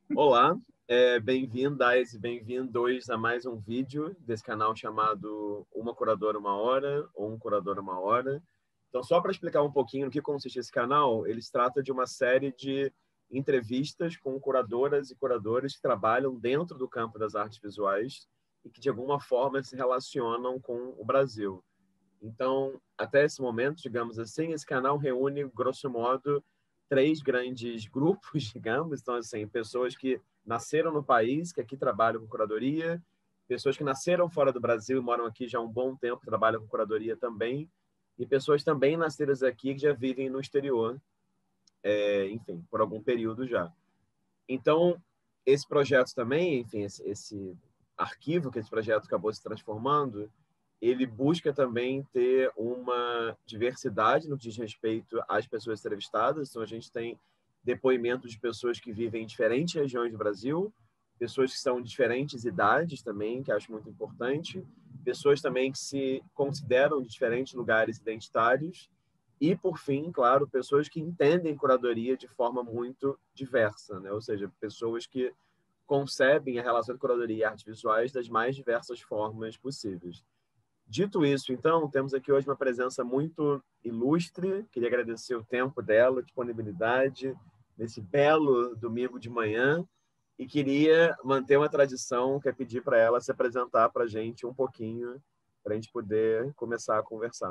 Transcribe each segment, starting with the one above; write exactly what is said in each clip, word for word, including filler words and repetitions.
Olá, é, bem-vindas e bem-vindos a mais um vídeo desse canal chamado Uma Curadora Uma Hora ou Um Curador Uma Hora. Então, só para explicar um pouquinho no que consiste esse canal, ele se trata de uma série de entrevistas com curadoras e curadores que trabalham dentro do campo das artes visuais e que, de alguma forma, se relacionam com o Brasil. Então, até esse momento, digamos assim, esse canal reúne, grosso modo, três grandes grupos, digamos. Então, assim, pessoas que nasceram no país, que aqui trabalham com curadoria, pessoas que nasceram fora do Brasil e moram aqui já há um bom tempo, trabalham com curadoria também, e pessoas também nascidas aqui que já vivem no exterior, é, enfim, por algum período já. Então, esse projeto também, enfim, esse, esse arquivo que esse projeto acabou se transformando, ele busca também ter uma diversidade no que diz respeito às pessoas entrevistadas. Então, a gente tem depoimentos de pessoas que vivem em diferentes regiões do Brasil, pessoas que são de diferentes idades também, que acho muito importante, pessoas também que se consideram de diferentes lugares identitários e, por fim, claro, pessoas que entendem curadoria de forma muito diversa, né? Ou seja, pessoas que concebem a relação de curadoria e artes visuais das mais diversas formas possíveis. Dito isso, então, temos aqui hoje uma presença muito ilustre. Queria agradecer o tempo dela, a disponibilidade, nesse belo domingo de manhã. E queria manter uma tradição, que é pedir para ela se apresentar para a gente um pouquinho, para a gente poder começar a conversar.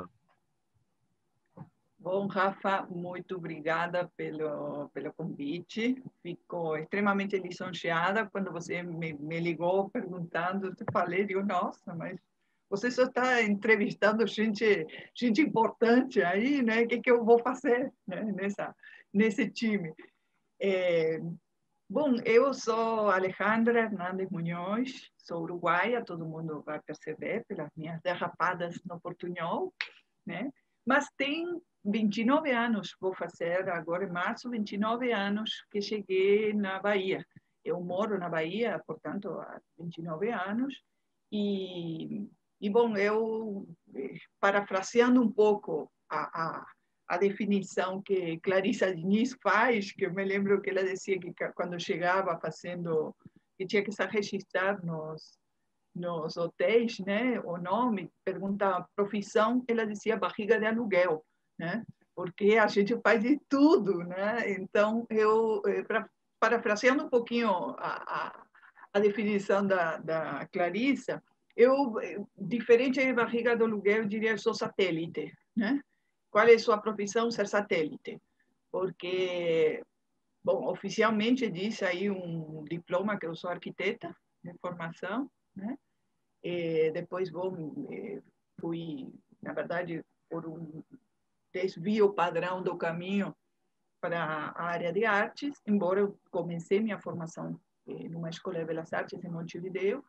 Bom, Rafa, muito obrigada pelo, pelo convite. Fico extremamente lisonjeada quando você me, me ligou perguntando. Eu falei, digo, nossa, mas você só está entrevistando gente, gente importante aí, né? O que, que eu vou fazer, né? Nessa, nesse time? É, bom, eu sou Alejandra Hernández Munhoz, sou uruguaia, todo mundo vai perceber pelas minhas derrapadas no portunhol, né? Mas tem vinte e nove anos, vou fazer agora em março, vinte e nove anos que cheguei na Bahia. Eu moro na Bahia, portanto, há vinte e nove anos. E, e bom, eu, parafraseando um pouco a, a, a definição que Clarissa Diniz faz, que eu me lembro que ela dizia que quando chegava fazendo, que tinha que se registrar nos nos hotéis, né, o nome, pergunta profissão, ela dizia barriga de aluguel, né, porque a gente faz de tudo, né, então eu, pra, parafraseando um pouquinho a, a, a definição da, da Clarissa, eu, diferente de barriga de aluguel, eu diria que sou satélite, né, qual é a sua profissão? Ser satélite, porque, bom, oficialmente diz aí um diploma que eu sou arquiteta de formação, né, e depois vou, fui, na verdade, por um desvio padrão do caminho para a área de artes, embora eu comecei minha formação numa escola de belas artes em Montevideo.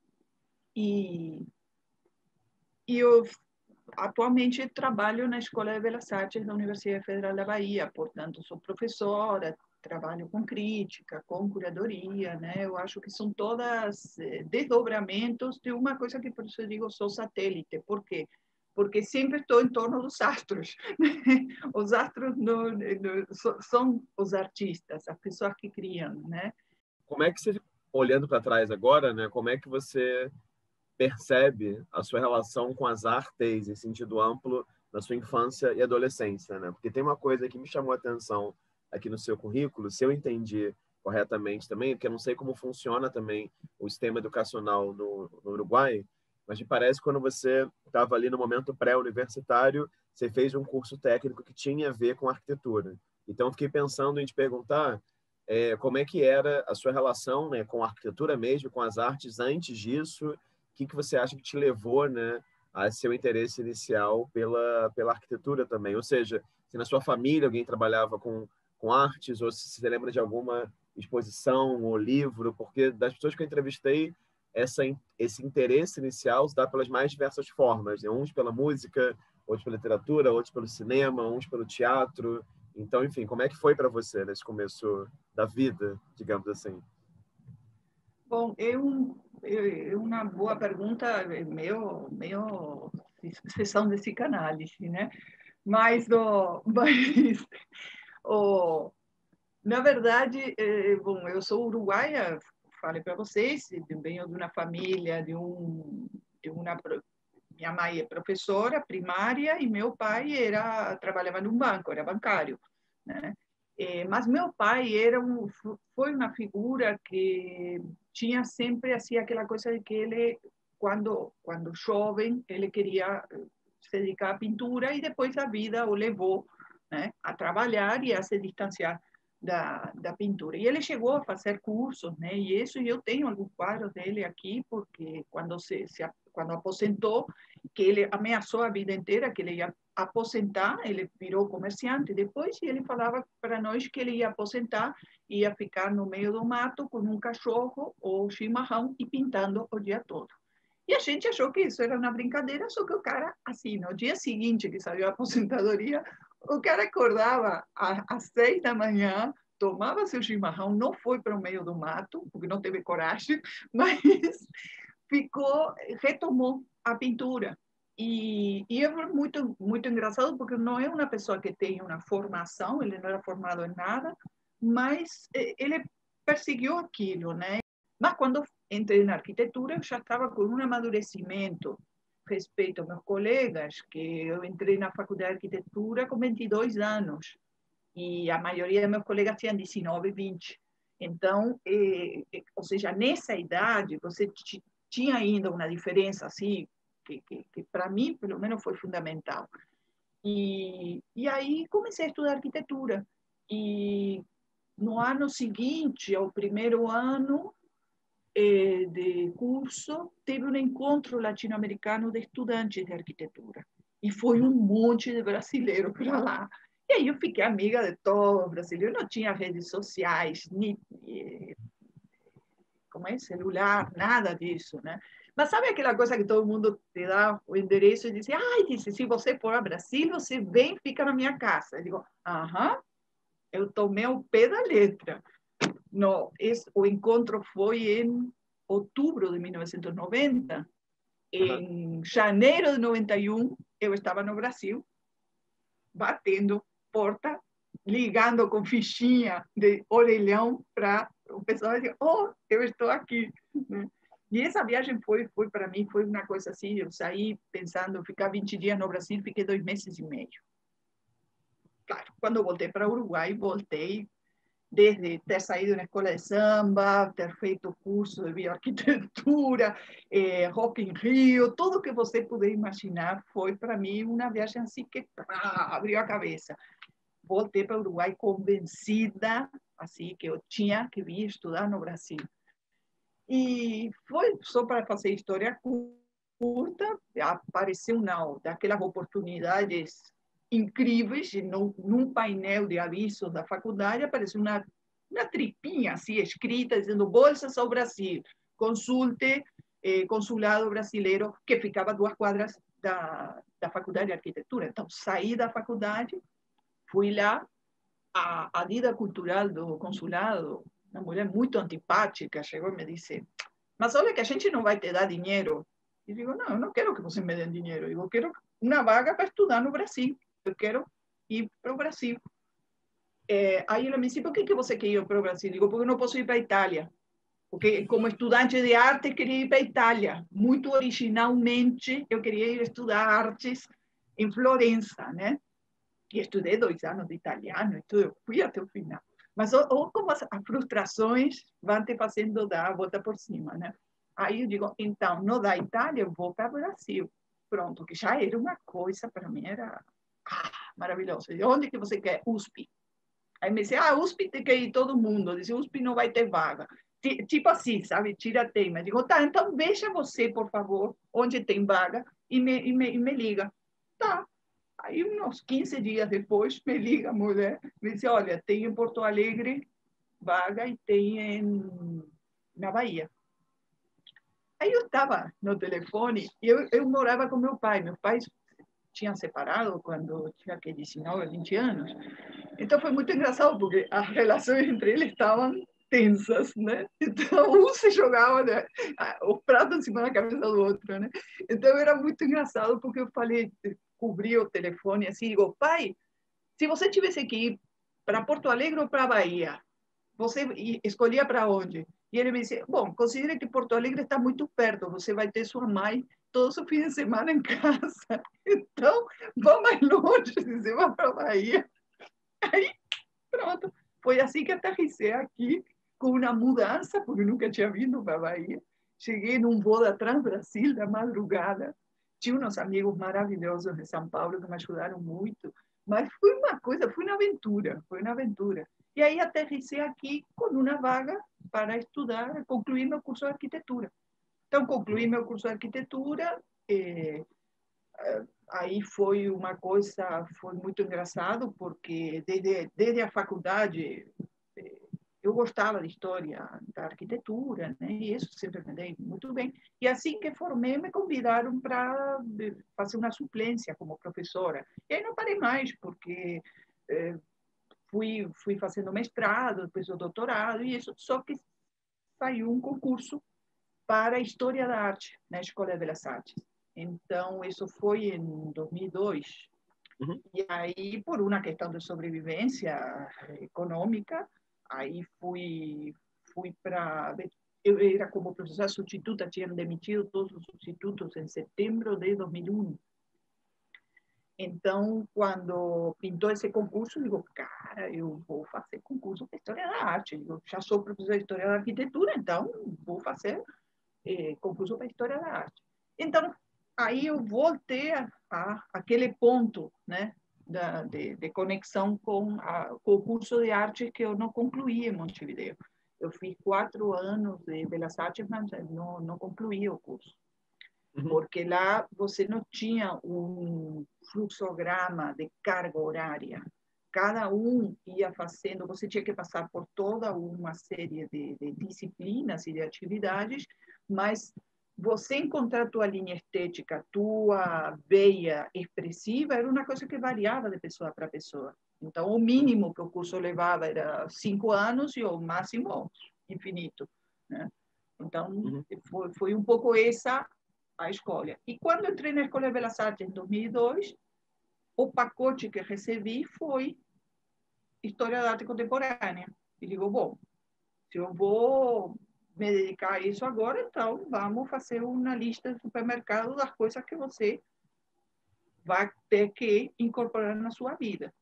E, e eu atualmente trabalho na Escola de Belas Artes da Universidade Federal da Bahia, portanto, sou professora, trabalho com crítica, com curadoria, né? Eu acho que são todas desdobramentos de uma coisa que, por isso eu digo, sou satélite. Por quê? Porque sempre estou em torno dos astros. Os astros no, no, são os artistas, as pessoas que criam, né? Como é que você, olhando para trás agora, né, como é que você percebe a sua relação com as artes em sentido amplo na sua infância e adolescência, né? Porque tem uma coisa que me chamou a atenção aqui no seu currículo, se eu entendi corretamente também, porque eu não sei como funciona também o sistema educacional no, no Uruguai, mas me parece que quando você estava ali no momento pré-universitário, você fez um curso técnico que tinha a ver com arquitetura. Então, eu fiquei pensando em te perguntar é, como é que era a sua relação, né, com a arquitetura mesmo, com as artes antes disso. O que, que você acha que te levou, né, a seu interesse inicial pela, pela arquitetura também? Ou seja, se na sua família alguém trabalhava com, com artes, ou se você lembra de alguma exposição ou livro, porque das pessoas que eu entrevistei, essa, esse interesse inicial se dá pelas mais diversas formas, né? Uns pela música, outros pela literatura, outros pelo cinema, uns pelo teatro. Então, enfim, como é que foi para você nesse começo da vida, digamos assim? Bom, eu, é uma boa pergunta, meio, meio sessão de psicanálise, né? Mas, o, mas o, Na verdade, é, bom, eu sou uruguaia, falei para vocês, venho de uma família, de um, de uma, minha mãe é professora primária e meu pai era trabalhava num banco, era bancário, né? É, mas meu pai era um, foi uma figura que tinha sempre assim aquela coisa de que ele, quando quando jovem, ele queria se dedicar à pintura e depois a vida o levou, né, a trabalhar e a se distanciar da, da pintura. E ele chegou a fazer cursos, né? E isso eu tenho alguns quadros dele aqui, porque quando se, se quando aposentou, que ele ameaçou a vida inteira que ele ia aposentar, ele virou comerciante depois e ele falava para nós que ele ia aposentar, ia ficar no meio do mato com um cachorro ou chimarrão e pintando o dia todo. E a gente achou que isso era uma brincadeira, só que o cara, assim, no dia seguinte que saiu a aposentadoria, o cara acordava às seis da manhã, tomava seu chimarrão, não foi para o meio do mato, porque não teve coragem, mas ficou, retomou a pintura. E, e é muito, muito engraçado, porque não é uma pessoa que tem uma formação, ele não era formado em nada, mas ele perseguiu aquilo, né? Mas quando entrei na arquitetura, eu já estava com um amadurecimento respeito aos meus colegas, que eu entrei na faculdade de arquitetura com vinte e dois anos, e a maioria dos meus colegas tinham dezenove, vinte. Então, eh, ou seja, nessa idade, você tinha ainda uma diferença assim, que, que, que para mim, pelo menos, foi fundamental. E, e aí comecei a estudar arquitetura. E no ano seguinte, ao primeiro ano eh, de curso, teve um encontro latino-americano de estudantes de arquitetura. E foi um monte de brasileiro para lá. E aí eu fiquei amiga de todos os brasileiros. Não tinha redes sociais, nem como é, celular, nada disso, né? Mas sabe aquela coisa que todo mundo te dá o endereço e diz, ai, disse, se você for ao Brasil, você vem e fica na minha casa. Eu digo, aham, eu tomei o pé da letra. No, esse, o encontro foi em outubro de mil novecentos e noventa. Em uhum. janeiro de noventa e um, eu estava no Brasil, batendo porta, ligando com fichinha de orelhão para o pessoal dizer, oh, eu estou aqui. E essa viagem foi, foi para mim, foi uma coisa assim, eu saí pensando, ficar vinte dias no Brasil, fiquei dois meses e meio. Claro, quando eu voltei para o Uruguai, voltei desde ter saído na escola de samba, ter feito curso de bioarquitetura, eh, Rock in Rio, tudo que você puder imaginar, foi para mim uma viagem assim que pá, abriu a cabeça. Voltei para o Uruguai convencida, assim, que eu tinha que vir estudar no Brasil. E foi só para fazer história curta, apareceu não, daquelas oportunidades incríveis, num, num painel de avisos da faculdade, apareceu uma, uma tripinha assim, escrita, dizendo Bolsas ao Brasil, consulte eh, consulado brasileiro, que ficava a duas quadras da, da faculdade de arquitetura. Então, saí da faculdade, fui lá, a, a vida cultural do consulado, uma mulher muito antipática, chegou e me disse, mas olha que a gente não vai te dar dinheiro. E digo, não, eu não quero que vocês me deem dinheiro, eu quero uma vaga para estudar no Brasil, eu quero ir para o Brasil. É, aí ela me disse, por que, que você quer ir para o Brasil? Digo, porque eu não posso ir para a Itália. Porque como estudante de arte, queria ir para a Itália. Muito originalmente, eu queria ir estudar artes em Florença, né? E estudei dois anos de italiano, e tudo, fui até o final. Mas ou como as, as frustrações vão te fazendo dar a volta por cima, né? Aí eu digo, então, não da Itália, eu vou para o Brasil. Pronto, que já era uma coisa, para mim era ah, maravilhoso. E onde que você quer? U S P. Aí me disse, ah, U S P tem que ir todo mundo. Eu disse, U S P não vai ter vaga. Tipo assim, sabe? Tira tema. Eu digo, tá, então veja você, por favor, onde tem vaga e me, e me, e me liga. Tá. Aí, uns quinze dias depois, me liga a mulher, me diz, olha, tem em Porto Alegre vaga e tem em, na Bahia. Aí eu estava no telefone e eu, eu morava com meu pai. Meus pais tinham separado quando eu tinha dezenove, vinte anos. Então foi muito engraçado, porque as relações entre eles estavam tensas, né? Então um se jogava, né, o prato em cima da cabeça do outro, né? Então era muito engraçado, porque eu falei, cobri o telefone assim, digo, pai, se você tivesse que ir para Porto Alegre ou para Bahia? Você escolhia para onde? E ele me disse, bom, considere que Porto Alegre está muito perto, você vai ter sua mãe todos os fins de semana em casa. Então, vá mais longe, você vai para a Bahia. Aí, pronto. Foi assim que aterrissei aqui, com uma mudança, porque nunca tinha vindo para a Bahia. Cheguei num voo da Transbrasil, da madrugada. Tinha uns amigos maravilhosos de São Paulo que me ajudaram muito. Mas foi uma coisa, foi uma aventura, foi uma aventura. E aí aterrissei aqui com uma vaga para estudar, concluir meu curso de arquitetura. Então, concluí meu curso de arquitetura, eh, aí foi uma coisa, foi muito engraçado, porque desde, desde a faculdade eu gostava de história da arquitetura, né? E isso sempre andei muito bem. E assim que formei, me convidaram para fazer uma suplência como professora. E aí não parei mais, porque eh, fui, fui fazendo mestrado, depois o doutorado, e isso, só que saiu um concurso para História da Arte na Escola de Belas Artes. Então, isso foi em dois mil e dois. Uhum. E aí, por uma questão de sobrevivência econômica, aí fui, fui para... Eu era como professora substituta, tinham demitido todos os substitutos em setembro de dois mil e um. Então, quando pintou esse concurso, eu digo, cara, eu vou fazer concurso de História da Arte. Eu já sou professora de História da Arquitetura, então vou fazer eh, concurso para História da Arte. Então, aí eu voltei a, a aquele ponto, né, da, de, de conexão com, a, com o curso de arte que eu não concluí em Montevideo. Eu fiz quatro anos de Belas Artes, mas não, não concluí o curso. Uhum. Porque lá você não tinha um fluxograma de carga horária. Cada um ia fazendo, você tinha que passar por toda uma série de, de disciplinas e de atividades, mas você encontrar tua linha estética, tua veia expressiva, era uma coisa que variava de pessoa para pessoa. Então, o mínimo que o curso levava era cinco anos e o máximo infinito, né? Então, uhum. foi, foi um pouco essa a escolha. E quando entrei na Escola de Belas Artes em dois mil e dois, o pacote que recebi foi História da Arte Contemporânea. E digo, bom, se eu vou me dedicar a isso agora, então vamos fazer uma lista de supermercado das coisas que você vai ter que incorporar na sua vida.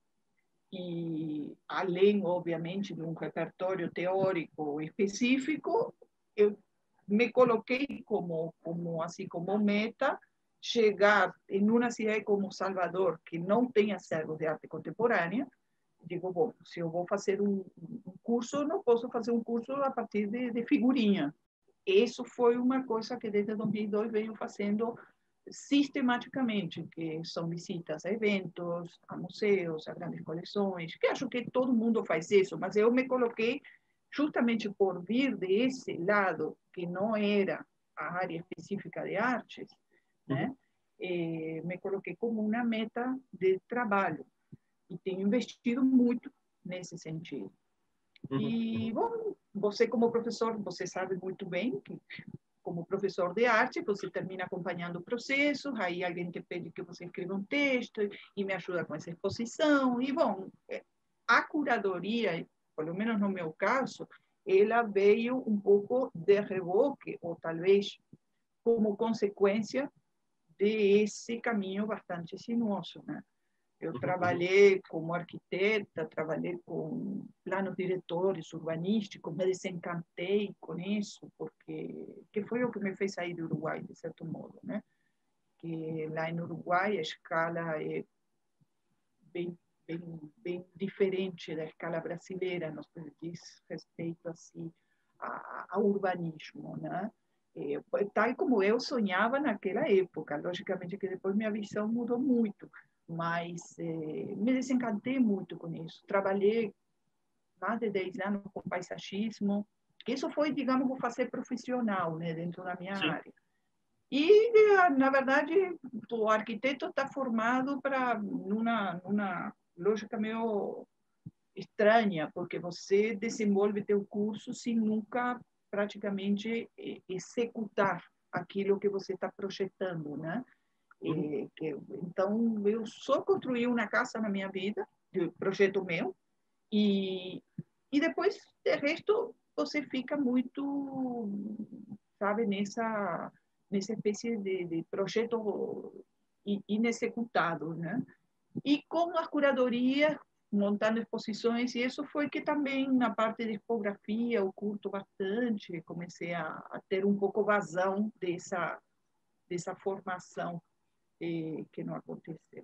E, além, obviamente, de um repertório teórico específico, eu me coloquei como, como, assim, como meta chegar em uma cidade como Salvador, que não tem acervo de arte contemporânea. Digo, bom, se eu vou fazer um, um curso, eu não posso fazer um curso a partir de, de figurinha. Isso foi uma coisa que desde dois mil e dois venho fazendo sistematicamente, que são visitas a eventos, a museus, a grandes coleções, que acho que todo mundo faz isso, mas eu me coloquei justamente por vir desse lado, que não era a área específica de artes, uhum. né? Eh, me coloquei como uma meta de trabalho e tenho investido muito nesse sentido. Uhum. E, bom, você como professor, você sabe muito bem que como professor de arte, você termina acompanhando o processo, aí alguém te pede que você escreva um texto e me ajuda com essa exposição. E, bom, a curadoria, pelo menos no meu caso, ela veio um pouco de reboque, ou talvez como consequência desse caminho bastante sinuoso, né? Eu trabalhei como arquiteta, trabalhei com planos diretores urbanísticos, me desencantei com isso, porque que foi o que me fez sair do Uruguai, de certo modo, né? Que lá no Uruguai a escala é bem, bem, bem diferente da escala brasileira, no que diz respeito assim, a, a urbanismo, né? É, tal como eu sonhava naquela época, logicamente que depois minha visão mudou muito, mas eh, me desencantei muito com isso. Trabalhei mais de dez anos com paisagismo, que isso foi, digamos, vou fazer profissional, né, dentro da minha Sim. área. E, na verdade, o arquiteto está formado para numa, numa lógica meio estranha, porque você desenvolve teu curso sem nunca praticamente executar aquilo que você está projetando, né? Uhum. E, que, então, eu só construí uma casa na minha vida, de projeto meu, E, e depois, de resto, você fica muito, sabe, nessa, nessa espécie de, de projeto inexecutado, né? E com a curadoria, montando exposições, e isso foi que também na parte de tipografia eu curto bastante, comecei a, a ter um pouco vazão dessa, dessa formação eh, que não aconteceu.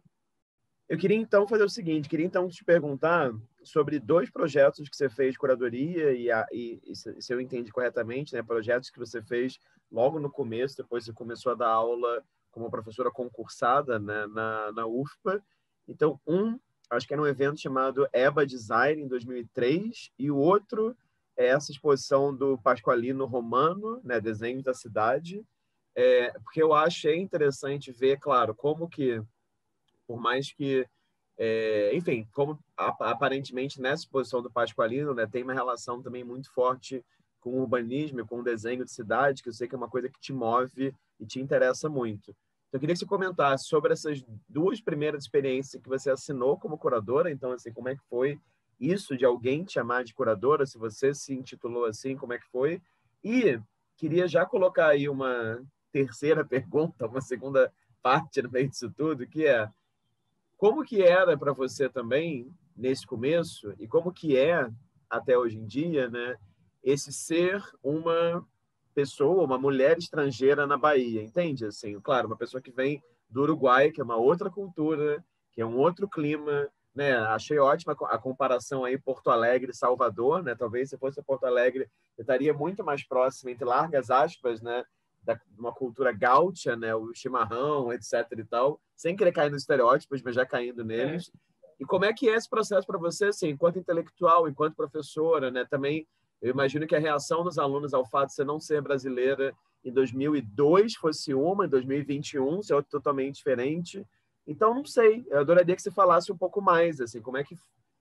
Eu queria então fazer o seguinte, queria então te perguntar sobre dois projetos que você fez de curadoria e, a, e, e se eu entendi corretamente, né, projetos que você fez logo no começo, depois você começou a dar aula como professora concursada, né, na, na U F P A. Então, um, acho que era um evento chamado EBA Design em dois mil e três e o outro é essa exposição do Pasqualino Romano, né, Desenhos da Cidade, é, porque eu achei interessante ver, claro, como que por mais que, é, enfim, como aparentemente nessa exposição do Pasqualino, né, tem uma relação também muito forte com o urbanismo, com o desenho de cidade, que eu sei que é uma coisa que te move e te interessa muito. Então, eu queria que você comentasse sobre essas duas primeiras experiências que você assinou como curadora. Então, assim, como é que foi isso de alguém te chamar de curadora? Se você se intitulou assim, como é que foi? E queria já colocar aí uma terceira pergunta, uma segunda parte no meio disso tudo, que é como que era para você também, nesse começo, e como que é até hoje em dia, né, esse ser uma pessoa, uma mulher estrangeira na Bahia, entende? Assim, claro, uma pessoa que vem do Uruguai, que é uma outra cultura, que é um outro clima, né? Achei ótima a comparação aí Porto Alegre, Salvador, né? Talvez se fosse Porto Alegre, eu estaria muito mais próximo, entre largas aspas, né, da uma cultura gaúcha, né, o chimarrão, etc e tal, sem querer cair nos estereótipos, mas já caindo neles. É. E como é que é esse processo para você, assim, enquanto intelectual, enquanto professora, né? Também eu imagino que a reação dos alunos ao fato de você não ser brasileira em dois mil e dois fosse uma, em dois mil e vinte e um, ser outra totalmente diferente. Então, não sei, eu adoraria que você falasse um pouco mais, assim, como é que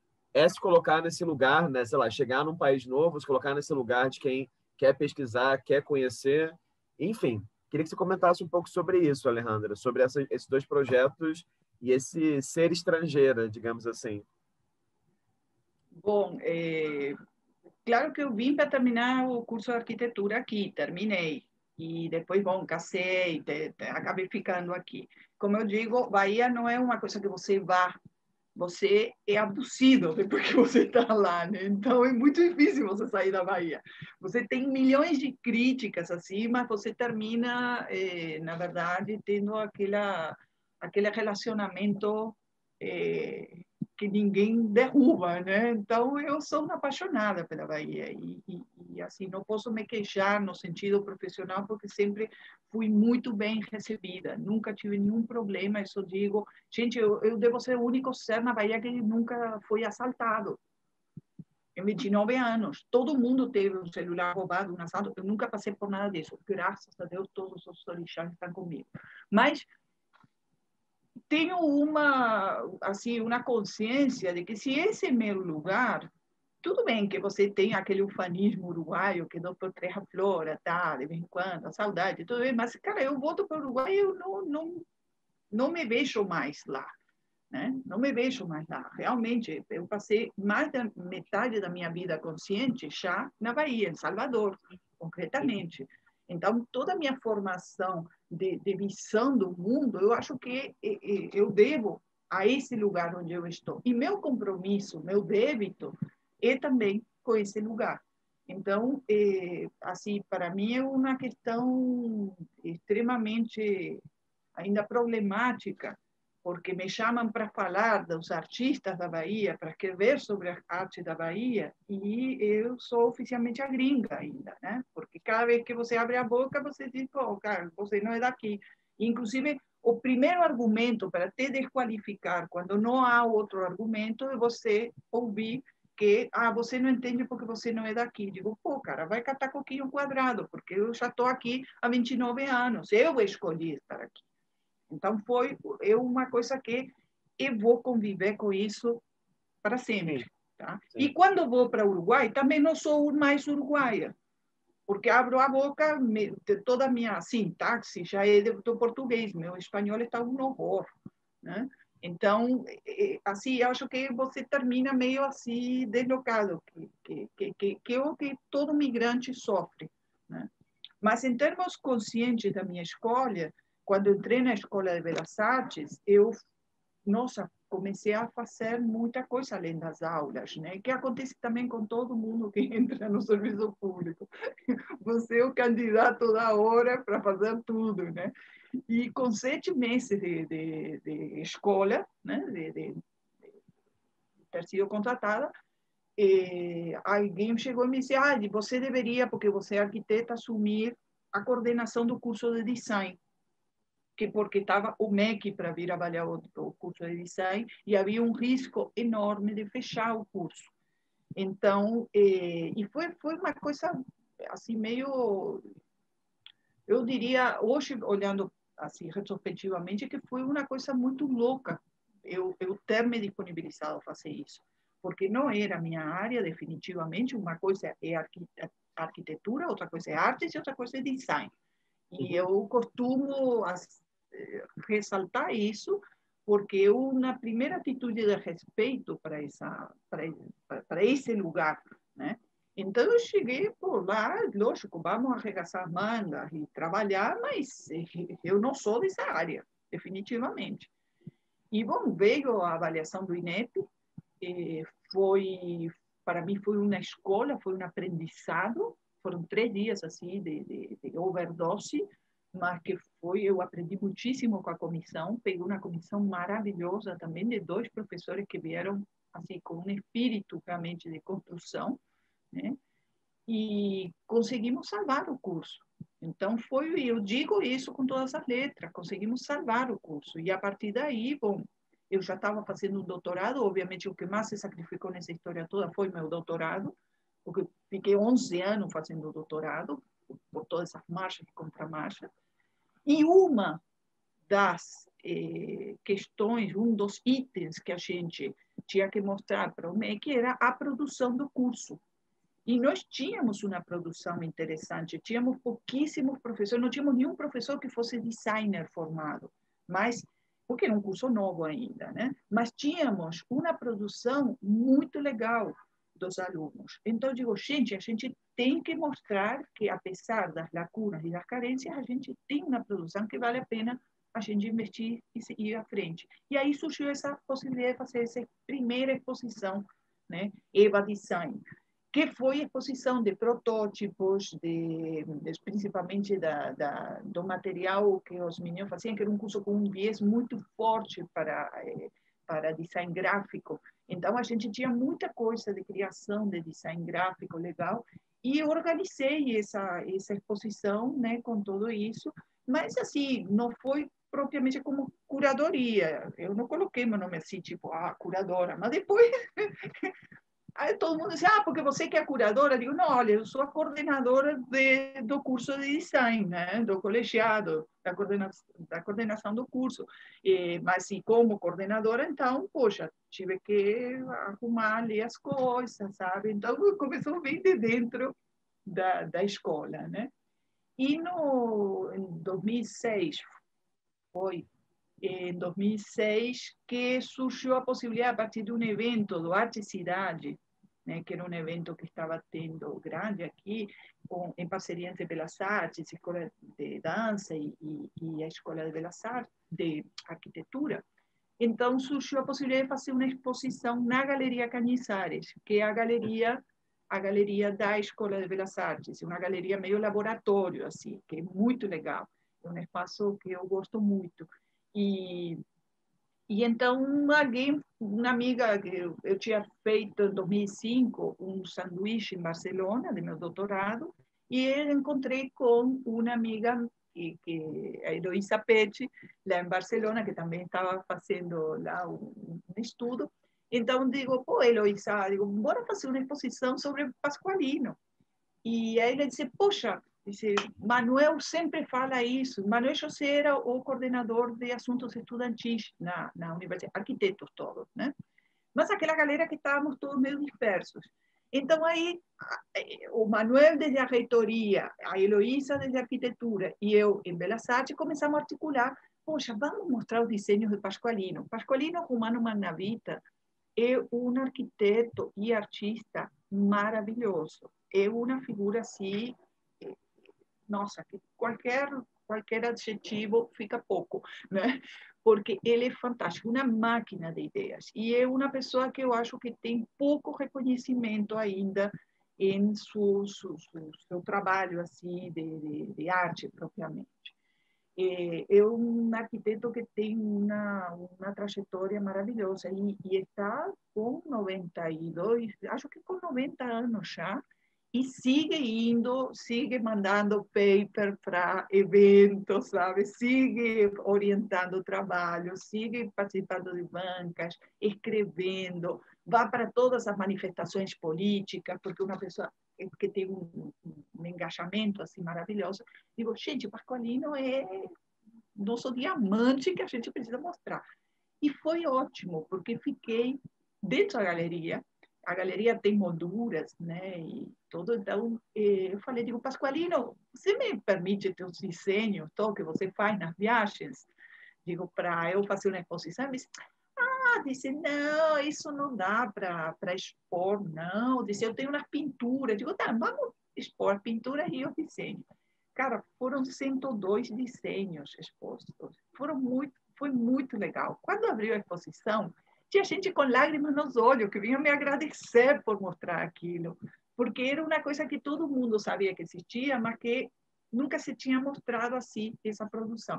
é se colocar nesse lugar, né? Sei lá, chegar num país novo, se colocar nesse lugar de quem quer pesquisar, quer conhecer. Enfim, queria que você comentasse um pouco sobre isso, Alejandra, sobre essa, esses dois projetos e esse ser estrangeira, digamos assim. Bom, é, claro que eu vim para terminar o curso de arquitetura aqui, terminei. E depois, bom, casei, te, te, acabei ficando aqui. Como eu digo, Bahia não é uma coisa que você vá, você é abduzido depois que você está lá, né? Então é muito difícil você sair da Bahia. Você tem milhões de críticas assim, mas você termina, eh, na verdade, tendo aquela, aquele relacionamento eh, que ninguém derruba, né? Então eu sou uma apaixonada pela Bahia e, e, e assim não posso me queixar no sentido profissional porque sempre fui muito bem recebida, nunca tive nenhum problema. Isso digo, gente, eu, eu devo ser o único ser na Bahia que nunca foi assaltado. Em vinte e nove anos, todo mundo teve um celular roubado, um assalto. Eu nunca passei por nada disso. Graças a Deus, todos os orixás estão comigo. Mas tenho uma, assim, uma consciência de que se esse é meu lugar, tudo bem que você tem aquele ufanismo uruguaio, que doutor Treja Flora, tá, de vez em quando, a saudade, tudo bem, mas, cara, eu volto para o Uruguai e eu não, não, não me vejo mais lá, né? Não me vejo mais lá. Realmente, eu passei mais da metade da minha vida consciente já na Bahia, em Salvador, concretamente. Então, toda a minha formação de, de visão do mundo, eu acho que eu devo a esse lugar onde eu estou. E meu compromisso, meu débito, é também com esse lugar. Então, é, assim, para mim é uma questão extremamente ainda problemática, porque me chamam para falar dos artistas da Bahia, para escrever sobre a arte da Bahia, e eu sou oficialmente a gringa ainda, né? Porque cada vez que você abre a boca, você diz, pô, cara, você não é daqui. Inclusive, o primeiro argumento para te desqualificar, quando não há outro argumento, é você ouvir que, ah, você não entende porque você não é daqui. Digo, pô, cara, vai catar coquinho quadrado, porque eu já estou aqui há vinte e nove anos, eu escolhi estar aqui. Então, foi eu uma coisa que eu vou conviver com isso para sempre. Sim. Tá? Sim. E quando vou para o Uruguai, também não sou mais uruguaia, porque abro a boca, me, toda a minha sintaxe já é do português, meu espanhol está um horror. Né? Então, assim, eu acho que você termina meio assim deslocado, que, que, que, que, que é o que todo migrante sofre, né? Mas em termos conscientes da minha escolha, quando entrei na Escola de Belas Artes, eu, nossa, comecei a fazer muita coisa além das aulas, né? Que acontece também com todo mundo que entra no serviço público. Você é o candidato da hora para fazer tudo, né? E com sete meses de, de, de escola, né? De, de, de ter sido contratada, eh, alguém chegou e me disse, ah, você deveria, porque você é arquiteta, assumir a coordenação do curso de design, que porque estava o M E C para vir avaliar o, o curso de design e havia um risco enorme de fechar o curso. Então, eh, e foi, foi uma coisa assim meio, eu diria, hoje, olhando assim retrospectivamente, que foi uma coisa muito louca eu, eu ter me disponibilizado a fazer isso. Porque não era a minha área, definitivamente. Uma coisa é arquitetura, outra coisa é arte e outra coisa é design. E eu costumo as, ressaltar isso, porque é uma primeira atitude de respeito para, essa, para, para esse lugar, né? Então, eu cheguei por lá, lógico, vamos arregaçar mangas e trabalhar, mas eu não sou dessa área, definitivamente. E, bom, veio a avaliação do INEP, foi, para mim foi uma escola, foi um aprendizado, foram três dias assim de, de, de overdose, mas que foi, eu aprendi muitíssimo com a comissão, peguei uma comissão maravilhosa também, de dois professores que vieram assim com um espírito realmente de construção, né? E conseguimos salvar o curso. Então, foi, eu digo isso com todas as letras, conseguimos salvar o curso. E a partir daí, bom, eu já estava fazendo um doutorado, obviamente o que mais se sacrificou nessa história toda foi meu doutorado, porque eu fiquei onze anos fazendo doutorado, por todas essas marchas e contramarchas. E uma das eh, questões, um dos itens que a gente tinha que mostrar para o M E C era a produção do curso. E nós tínhamos uma produção interessante, tínhamos pouquíssimos professores, não tínhamos nenhum professor que fosse designer formado, mas, porque era um curso novo ainda, né? Mas tínhamos uma produção muito legal dos alunos. Então, eu digo, gente, a gente tem que mostrar que, apesar das lacunas e das carências, a gente tem uma produção que vale a pena a gente investir e seguir à frente. E aí surgiu essa possibilidade de fazer essa primeira exposição, né? Eva Design, que foi exposição de protótipos, de, de, principalmente da, da, do material que os meninos faziam, que era um curso com um viés muito forte para, para design gráfico. Então, a gente tinha muita coisa de criação de design gráfico legal, e eu organizei essa, essa exposição, né, com tudo isso, mas, assim, não foi propriamente como curadoria. Eu não coloquei meu nome assim, tipo, ah, curadora, mas depois... Aí todo mundo diz, ah, porque você que é curadora? Eu digo, não, olha, eu sou a coordenadora de, do curso de design, né? Do colegiado, da, coordena, da coordenação do curso. E, mas, e como coordenadora, então, poxa, tive que arrumar ali as coisas, sabe? Então, começou bem de dentro da, da escola, né? E no, em dois mil e seis, foi em dois mil e seis que surgiu a possibilidade, a partir de um evento do Arte Cidade, né, que era um evento que estava tendo grande aqui, com, em parceria entre Belas Artes, Escola de Dança e, e, e a Escola de Belas Artes, de Arquitetura. Então, surgiu a possibilidade de fazer uma exposição na Galeria Cañizares, que é a galeria, a galeria da Escola de Belas Artes, uma galeria meio laboratório, assim, que é muito legal. É um espaço que eu gosto muito. E, e então, alguém, uma amiga que eu, eu tinha feito em dois mil e cinco um sanduíche em Barcelona, de meu doutorado, e eu encontrei com uma amiga, que, que a Heloísa Pecci, lá em Barcelona, que também estava fazendo lá um, um estudo. Então, digo, pô, Heloísa, digo, bora fazer uma exposição sobre Pasqualino. E aí ele disse, poxa, disse, Manuel sempre fala isso. Manuel José era o coordenador de assuntos estudantis na, na universidade, arquitetos todos, né? Mas aquela galera que estávamos todos meio dispersos. Então aí, o Manuel desde a reitoria, a Heloísa desde a arquitetura e eu em Belas Artes começamos a articular poxa, vamos mostrar os desenhos de Pasqualino. Pasqualino Romano Manavita é um arquiteto e artista maravilhoso. É uma figura assim, nossa, que qualquer, qualquer adjetivo fica pouco, né? Porque ele é fantástico, uma máquina de ideias. E é uma pessoa que eu acho que tem pouco reconhecimento ainda em su, su, su, seu trabalho assim, de, de, de arte propriamente. É um arquiteto que tem uma, uma trajetória maravilhosa e, e está com noventa e dois, acho que com noventa anos já, e sigue indo, sigue mandando paper para eventos, sabe? Sigue orientando o trabalho, sigue participando de bancas, escrevendo, vai para todas as manifestações políticas, porque uma pessoa que tem um, um engajamento assim maravilhoso. Digo, gente, o Pasqualino é nosso diamante que a gente precisa mostrar. E foi ótimo, porque fiquei dentro da galeria. A galeria tem molduras, né? E todo, então, eu falei, digo, Pasqualino, você me permite ter os desenhos, todo que você faz nas viagens? Digo, para eu fazer uma exposição? Ele disse, ah, disse, não, isso não dá para expor, não. Disse, eu tenho umas pinturas. Digo, tá, vamos expor pinturas e eu desenho. Cara, foram cento e dois desenhos expostos. Foram muito, foi muito legal. Quando abriu a exposição, tinha gente com lágrimas nos olhos que vinha me agradecer por mostrar aquilo, porque era uma coisa que todo mundo sabia que existia, mas que nunca se tinha mostrado assim essa produção.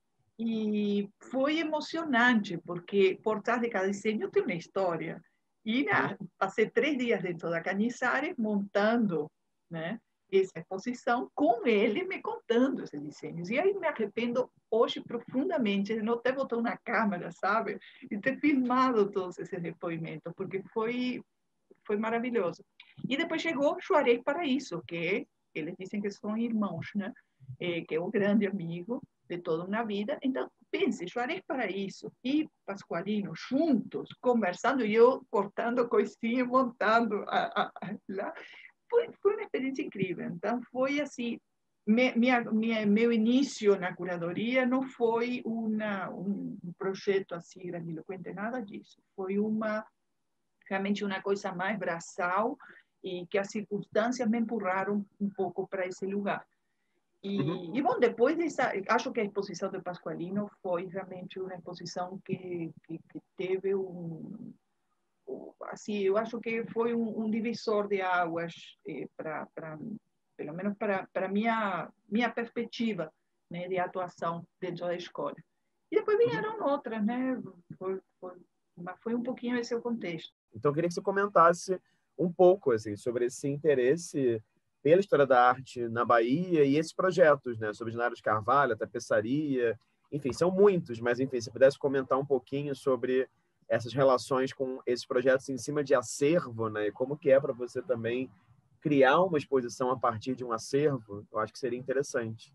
E foi emocionante, porque por trás de cada desenho tem uma história. E na, passei três dias dentro da Cañizares montando, né, essa exposição, com ele me contando esses desenhos. E aí me arrependo hoje profundamente de não ter botado na câmera, sabe? E ter filmado todos esses depoimentos, porque foi, foi maravilhoso. E depois chegou Juarez Paraíso, que eles dizem que são irmãos, né? É, que é um grande amigo de toda uma vida. Então, pense, Juarez Paraíso e Pasqualino juntos, conversando, e eu cortando coisinha, montando a, a, a, lá. Foi, foi uma experiência incrível. Então, foi assim, me, minha, minha, meu início na curadoria não foi uma, um projeto assim grandiloquente, nada disso. Foi uma, realmente uma coisa mais braçal e que as circunstâncias me empurraram um pouco para esse lugar. E, uhum. e, bom, depois dessa, acho que a exposição do Pasqualino foi realmente uma exposição que, que, que teve um, assim, eu acho que foi um, um divisor de águas eh, para, pelo menos para para minha minha perspectiva, né, de atuação dentro da escola. E depois vieram uhum. outras, né? Foi, foi, mas foi um pouquinho esse o contexto. Então, eu queria que você comentasse um pouco assim, sobre esse interesse pela história da arte na Bahia e esses projetos, né? Sobre Genaro de Carvalho, a tapeçaria, enfim, são muitos, mas, enfim, se pudesse comentar um pouquinho sobre essas relações com esses projetos em cima de acervo, né? E como que é para você também criar uma exposição a partir de um acervo, eu acho que seria interessante.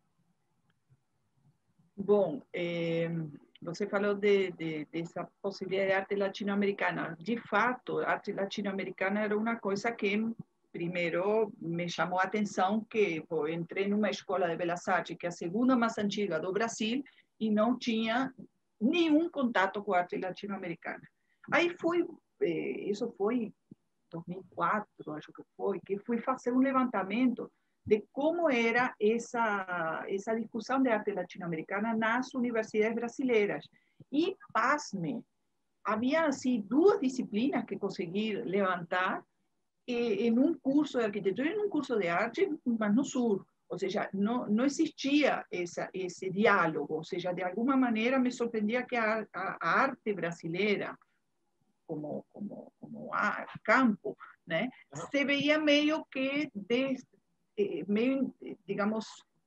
Bom, é, você falou de, de, dessa possibilidade de arte latino-americana. De fato, a arte latino-americana era uma coisa que, primeiro, me chamou a atenção, que pô, entrei numa escola de Belas Artes, que é a segunda mais antiga do Brasil, e não tinha nenhum contato com a arte latino-americana. Aí fui, eh, isso foi em dois mil e quatro, acho que foi, que fui fazer um levantamento de como era essa, essa discussão de arte latino-americana nas universidades brasileiras. E, pasme, havia assim, duas disciplinas que consegui levantar eh, em um curso de arquitetura e em um curso de arte, mas no sul. Ou seja, não, não existia essa, esse diálogo. Ou seja, de alguma maneira me surpreendia que a, a, a arte brasileira, como, como, como a campo, né, se veía meio que de, eh, meio, digamos,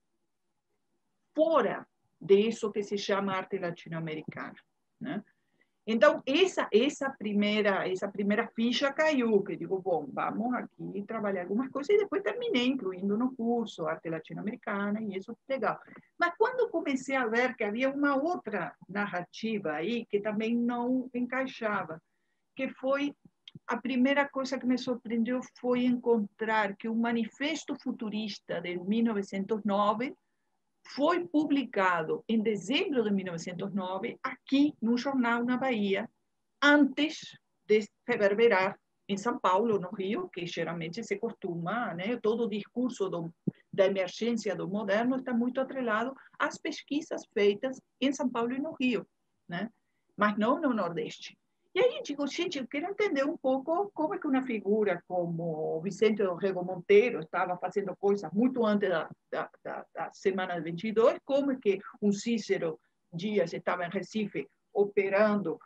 fora de isso que se chama arte latino-americana, né? Então, essa, essa, primeira, essa primeira ficha caiu, que digo, bom, vamos aqui trabalhar algumas coisas, e depois terminei incluindo no curso arte latino-americana, e isso é legal. Mas quando comecei a ver que havia uma outra narrativa aí, que também não encaixava, que foi a primeira coisa que me surpreendeu foi encontrar que o Manifesto Futurista de mil novecentos e nove foi publicado em dezembro de mil novecentos e nove, aqui no jornal na Bahia, antes de reverberar em São Paulo, no Rio, que geralmente se costuma, né, todo o discurso do, da emergência do moderno está muito atrelado às pesquisas feitas em São Paulo e no Rio, né, mas não no Nordeste. E aí eu digo, gente, eu quero entender um pouco como é que uma figura como Vicente do Rego Monteiro estava fazendo coisas muito antes da, da, da, da semana de vinte e dois, como é que um Cícero Dias estava em Recife operando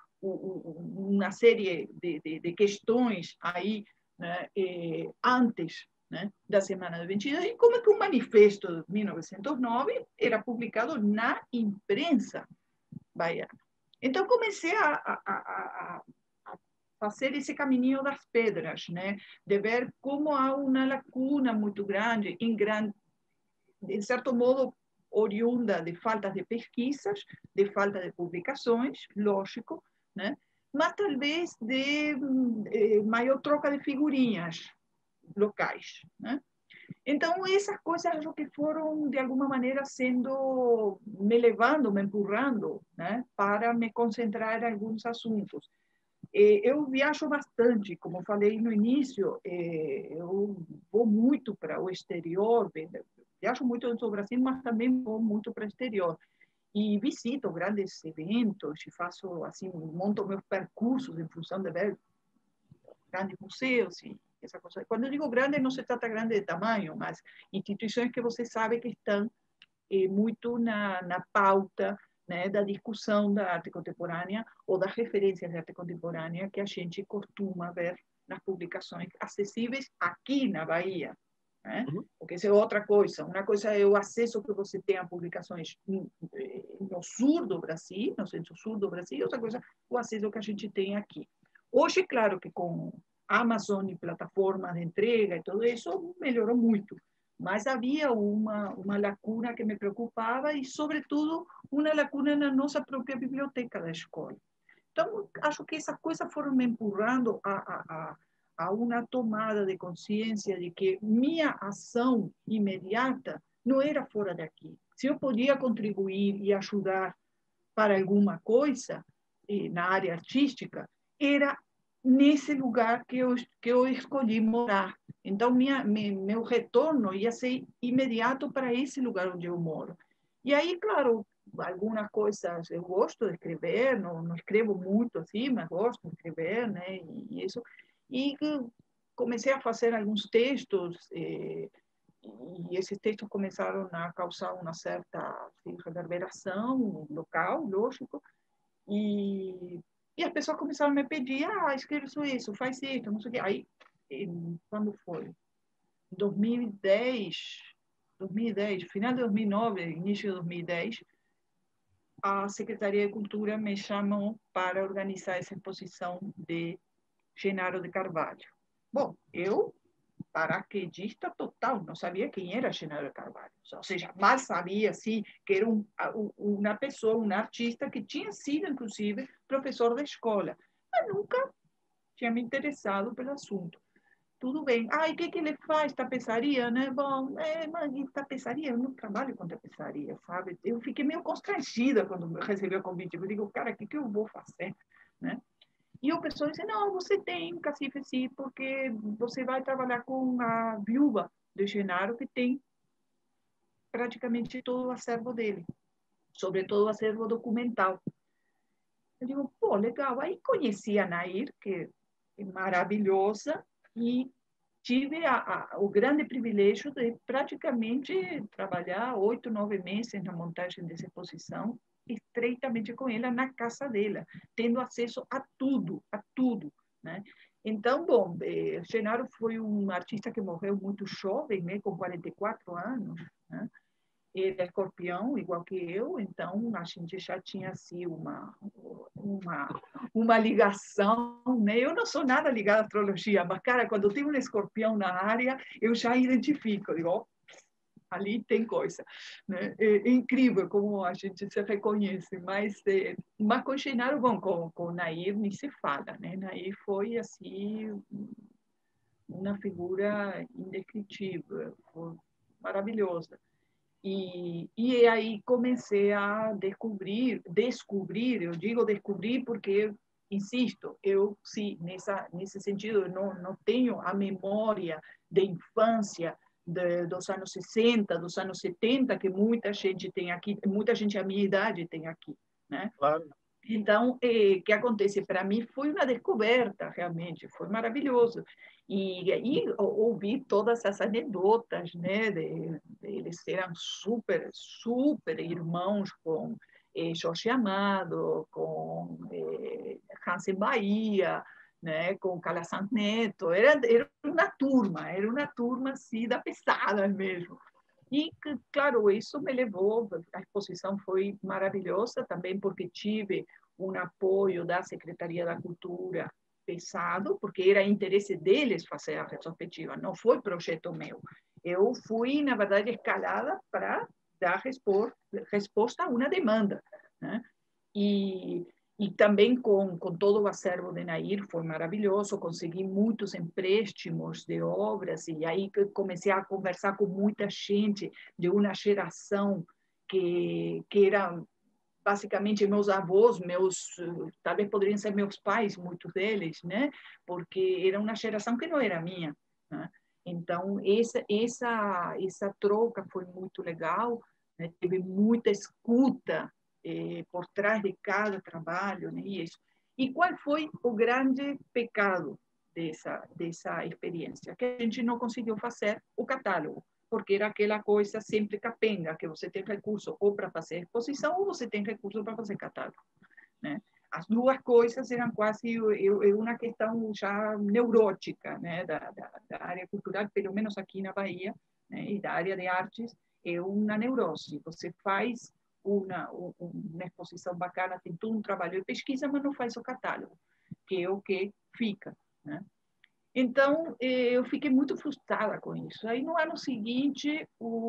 uma série de, de, de questões aí, né, eh, antes, né, da semana de vinte e dois, e como é que o manifesto de mil novecentos e nove era publicado na imprensa baiana. Então, comecei a, a, a, a fazer esse caminho das pedras, né? De ver como há uma lacuna muito grande, em, grande, em certo modo, oriunda de falta de pesquisas, de falta de publicações, lógico, né? Mas talvez de, de maior troca de figurinhas locais, né? Então, essas coisas acho que foram, de alguma maneira, sendo, me levando, me empurrando, né, para me concentrar em alguns assuntos. Eu viajo bastante, como falei no início, eu vou muito para o exterior, viajo muito no Brasil, mas também vou muito para o exterior. E visito grandes eventos, e faço, assim, monto meus percursos em função de ver grandes museus e essa coisa. Quando eu digo grande, não se trata grande de tamanho, mas instituições que você sabe que estão eh, muito na, na pauta, né, da discussão da arte contemporânea ou das referências de arte contemporânea que a gente costuma ver nas publicações acessíveis aqui na Bahia. Né? Uhum. Porque isso é outra coisa. Uma coisa é o acesso que você tem a publicações no, no sul do Brasil, no centro-sul do Brasil, outra coisa é o acesso que a gente tem aqui. Hoje, claro que com Amazon e plataformas de entrega e tudo isso melhorou muito, mas havia uma, uma lacuna que me preocupava e, sobretudo, uma lacuna na nossa própria biblioteca da escola. Então, acho que essas coisas foram me empurrando a, a, a, a uma tomada de consciência de que minha ação imediata não era fora daqui. Se eu podia contribuir e ajudar para alguma coisa na área artística, era nesse lugar que eu, que eu escolhi morar. Então, minha, meu retorno ia ser imediato para esse lugar onde eu moro. E aí, claro, algumas coisas eu gosto de escrever, não, não escrevo muito assim, mas gosto de escrever, né? E, e isso. E comecei a fazer alguns textos, eh, e esses textos começaram a causar uma certa assim, reverberação local, lógico, e, e as pessoas começaram a me pedir, ah, escreve isso, faz isso, não sei o quê. Aí, quando foi? dois mil e dez, dois mil e dez, final de dois mil e nove, início de dois mil e dez, a Secretaria de Cultura me chamou para organizar essa exposição de Genaro de Carvalho. Bom, eu, paraquedista total, não sabia quem era Genaro de Carvalho. Ou seja, mal sabia, sim, que era um, uma pessoa, um artista que tinha sido, inclusive, professor da escola, mas nunca tinha me interessado pelo assunto. Tudo bem. Ah, e o que, que ele faz? Tapeçaria, né? Bom, é, mas tapeçaria, eu não trabalho com tapeçaria, sabe? Eu fiquei meio constrangida quando recebi o convite. Eu digo, cara, o que, que eu vou fazer? Né? E o pessoal disse, não, você tem cacife sim, porque você vai trabalhar com a viúva de Genaro, que tem praticamente todo o acervo dele, sobretudo o acervo documental. Eu digo, pô, legal. Aí conheci a Nair, que é maravilhosa, e tive a, a, o grande privilégio de praticamente trabalhar oito, nove meses na montagem dessa exposição, estreitamente com ela na casa dela, tendo acesso a tudo, a tudo, né? Então, bom, eh, Genaro foi um artista que morreu muito jovem, né, com quarenta e quatro anos, né? Ele é escorpião, igual que eu, então a gente já tinha assim, uma, uma, uma ligação. Né? Eu não sou nada ligada à astrologia, mas, cara, quando tem um escorpião na área, eu já identifico, digo, oh, ali tem coisa. Né? É, é incrível como a gente se reconhece, mas, é, mas com Genaro, bom, com, com Nair nem se fala. Né? Nair foi, assim, uma figura indescritível, foi maravilhosa. E, e aí comecei a descobrir, descobrir, eu digo descobrir porque, insisto, eu sim, nessa, nesse sentido, eu não, não tenho a memória de infância de, dos anos sessenta, dos anos setenta, que muita gente tem aqui, muita gente à minha idade tem aqui, né? Claro. Então, o eh, que acontece? Para mim foi uma descoberta, realmente, foi maravilhoso. E aí ouvi todas as anedotas, né? De, de, eles eram super, super irmãos com eh, Jorge Amado, com eh, Hansen Bahia, né? Com Calazans Neto. Era, era uma turma, era uma turma assim, da pesada mesmo. E, claro, isso me levou, a exposição foi maravilhosa também porque tive um apoio da Secretaria da Cultura pesado, porque era interesse deles fazer a retrospectiva, não foi projeto meu. Eu fui, na verdade, escalada para dar resposta a uma demanda, né? E, e também com, com todo o acervo de Nair foi maravilhoso, consegui muitos empréstimos de obras e aí comecei a conversar com muita gente de uma geração que, que era basicamente meus avós, meus, talvez poderiam ser meus pais, muitos deles, né? Porque era uma geração que não era minha, né? Então, essa, essa, essa troca foi muito legal, né? Teve muita escuta eh, por trás de cada trabalho, né? E, isso. E qual foi o grande pecado dessa, dessa experiência? Que a gente não conseguiu fazer o catálogo, porque era aquela coisa sempre capenga, que você tem recurso ou para fazer exposição ou você tem recurso para fazer catálogo, né? As duas coisas eram quase uma questão já neurótica, né? da, da, da área cultural, pelo menos aqui na Bahia, né? E da área de artes, é uma neurose. Você faz uma, uma exposição bacana, tem todo um trabalho de pesquisa, mas não faz o catálogo, que é o que fica, né? Então, eu fiquei muito frustrada com isso. Aí, no ano seguinte,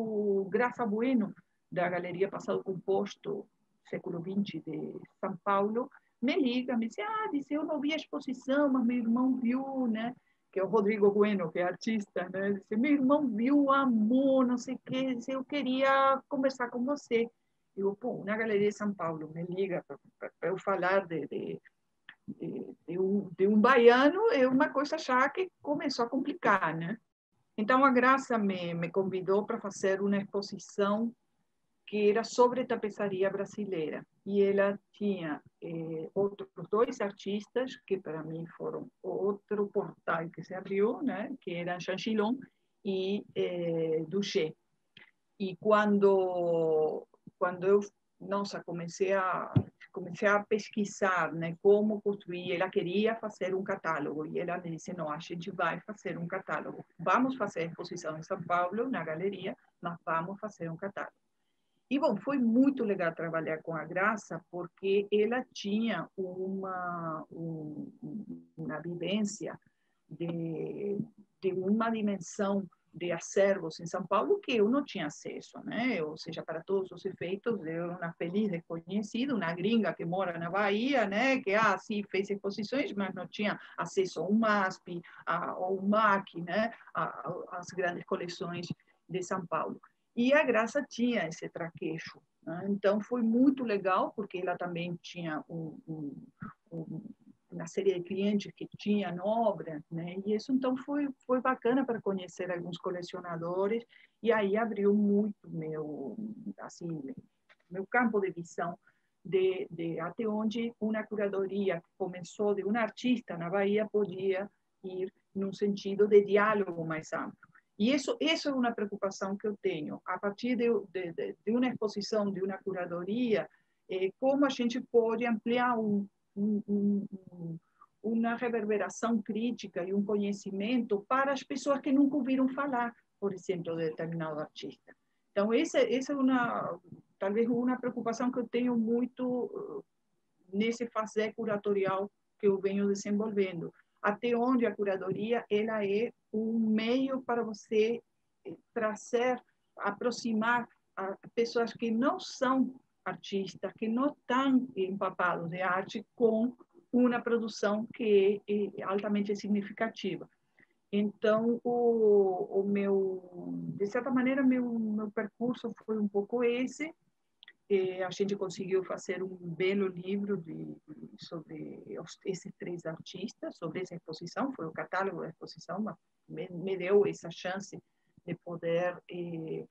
o Graça Bueno, da Galeria Passado Composto, século vinte, de São Paulo, me liga, me diz, ah, disse, eu não vi a exposição, mas meu irmão viu, né? Que é o Rodrigo Bueno, que é artista, né? Disse, meu irmão viu, amor, não sei o quê, disse, eu queria conversar com você. Eu, pô, na Galeria de São Paulo, me liga para eu falar de, de de, de, um, de um baiano é uma coisa já que começou a complicar, né? Então, a Graça me, me convidou para fazer uma exposição que era sobre tapeçaria brasileira. E ela tinha eh, outros dois artistas, que para mim foram outro portal que se abriu, né? Que eram Jean Gillon e eh, Duché. E quando, quando eu, nossa, comecei a comecei a pesquisar, né, como construir, ela queria fazer um catálogo, e ela me disse, não, a gente vai fazer um catálogo, vamos fazer a exposição em São Paulo, na galeria, mas vamos fazer um catálogo. E, bom, foi muito legal trabalhar com a Graça, porque ela tinha uma, um, uma vivência de, de uma dimensão de acervos em São Paulo que eu não tinha acesso, né? Ou seja, para todos os efeitos, eu era uma feliz desconhecida, uma gringa que mora na Bahia, né? Que, ah, sim, fez exposições, mas não tinha acesso ao MASP, ao M A C, né? Às grandes coleções de São Paulo. E a Graça tinha esse traquejo, né? Então, foi muito legal, porque ela também tinha um, um, um uma série de clientes que tinham obra, né? E isso então foi foi bacana para conhecer alguns colecionadores e aí abriu muito meu assim meu campo de visão de, de até onde uma curadoria que começou de um artista na Bahia podia ir num sentido de diálogo mais amplo. E isso, isso é uma preocupação que eu tenho. A partir de, de, de uma exposição, de uma curadoria, eh, como a gente pode ampliar um Um, um, uma reverberação crítica e um conhecimento para as pessoas que nunca ouviram falar, por exemplo, de determinado artista. Então, essa, essa é uma, talvez uma preocupação que eu tenho muito nesse fazer curatorial que eu venho desenvolvendo. Até onde a curadoria ela é um meio para você trazer, aproximar a pessoas que não são artistas, que não estão empapados de arte, com uma produção que é altamente significativa. Então, o, o meu, de certa maneira, meu, meu percurso foi um pouco esse. E a gente conseguiu fazer um belo livro de, sobre os, esses três artistas, sobre essa exposição, foi o catálogo da exposição, mas me, me deu essa chance de poder eh,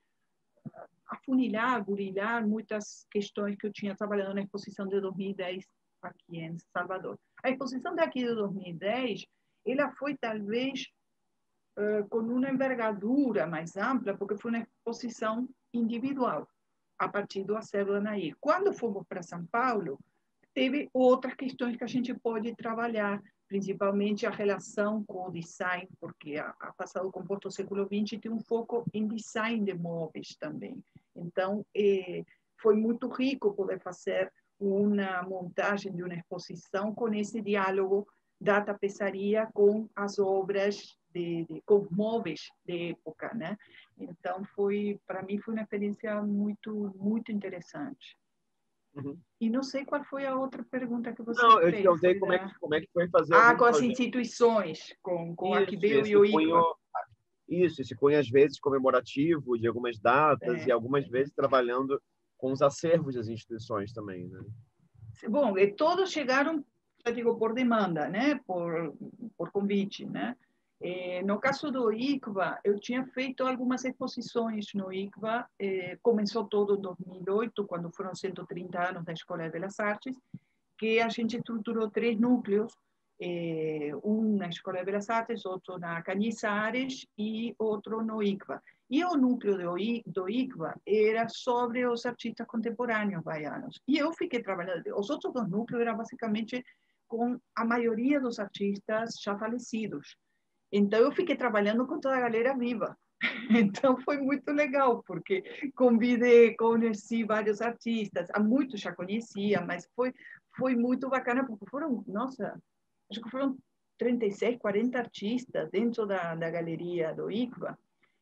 afunilar, aburilhar muitas questões que eu tinha trabalhado na exposição de dois mil e dez aqui em Salvador. A exposição daqui de dois mil e dez, ela foi talvez uh, com uma envergadura mais ampla, porque foi uma exposição individual, a partir do acervo da Nair. Quando fomos para São Paulo, teve outras questões que a gente pode trabalhar, principalmente a relação com o design, porque a, a Passado Composto do século vinte tem um foco em design de móveis também. Então, eh, foi muito rico poder fazer uma montagem de uma exposição com esse diálogo da tapeçaria com as obras, de, de, com os móveis de época, né? Então, foi, para mim, foi uma experiência muito, muito interessante. Uhum. E não sei qual foi a outra pergunta que você Não, eu te fez. perguntei Foi como, da... é que, como é que foi fazer Ah, algum com as projeto. instituições, com, com a Isso, Aquibeu esse e o cunho, ICVA. isso, esse cunho às vezes comemorativo de algumas datas É. e algumas vezes trabalhando com os acervos das instituições também, né? Bom, e todos chegaram, já digo, por demanda, né? Por, por convite, né? Eh, no caso do ICVA, eu tinha feito algumas exposições no ICVA, eh, começou todo em dois mil e oito, quando foram cento e trinta anos da Escola de Belas Artes, que a gente estruturou três núcleos, eh, um na Escola de Belas Artes, outro na Cañizares e outro no ICVA. E o núcleo do, do ICVA era sobre os artistas contemporâneos baianos. E eu fiquei trabalhando, os outros dois núcleos eram basicamente com a maioria dos artistas já falecidos. Então, eu fiquei trabalhando com toda a galera viva. Então, foi muito legal, porque convidei, conheci vários artistas, há muitos já conhecia, mas foi, foi muito bacana, porque foram, nossa, acho que foram trinta e seis, quarenta artistas dentro da, da galeria do ICVA.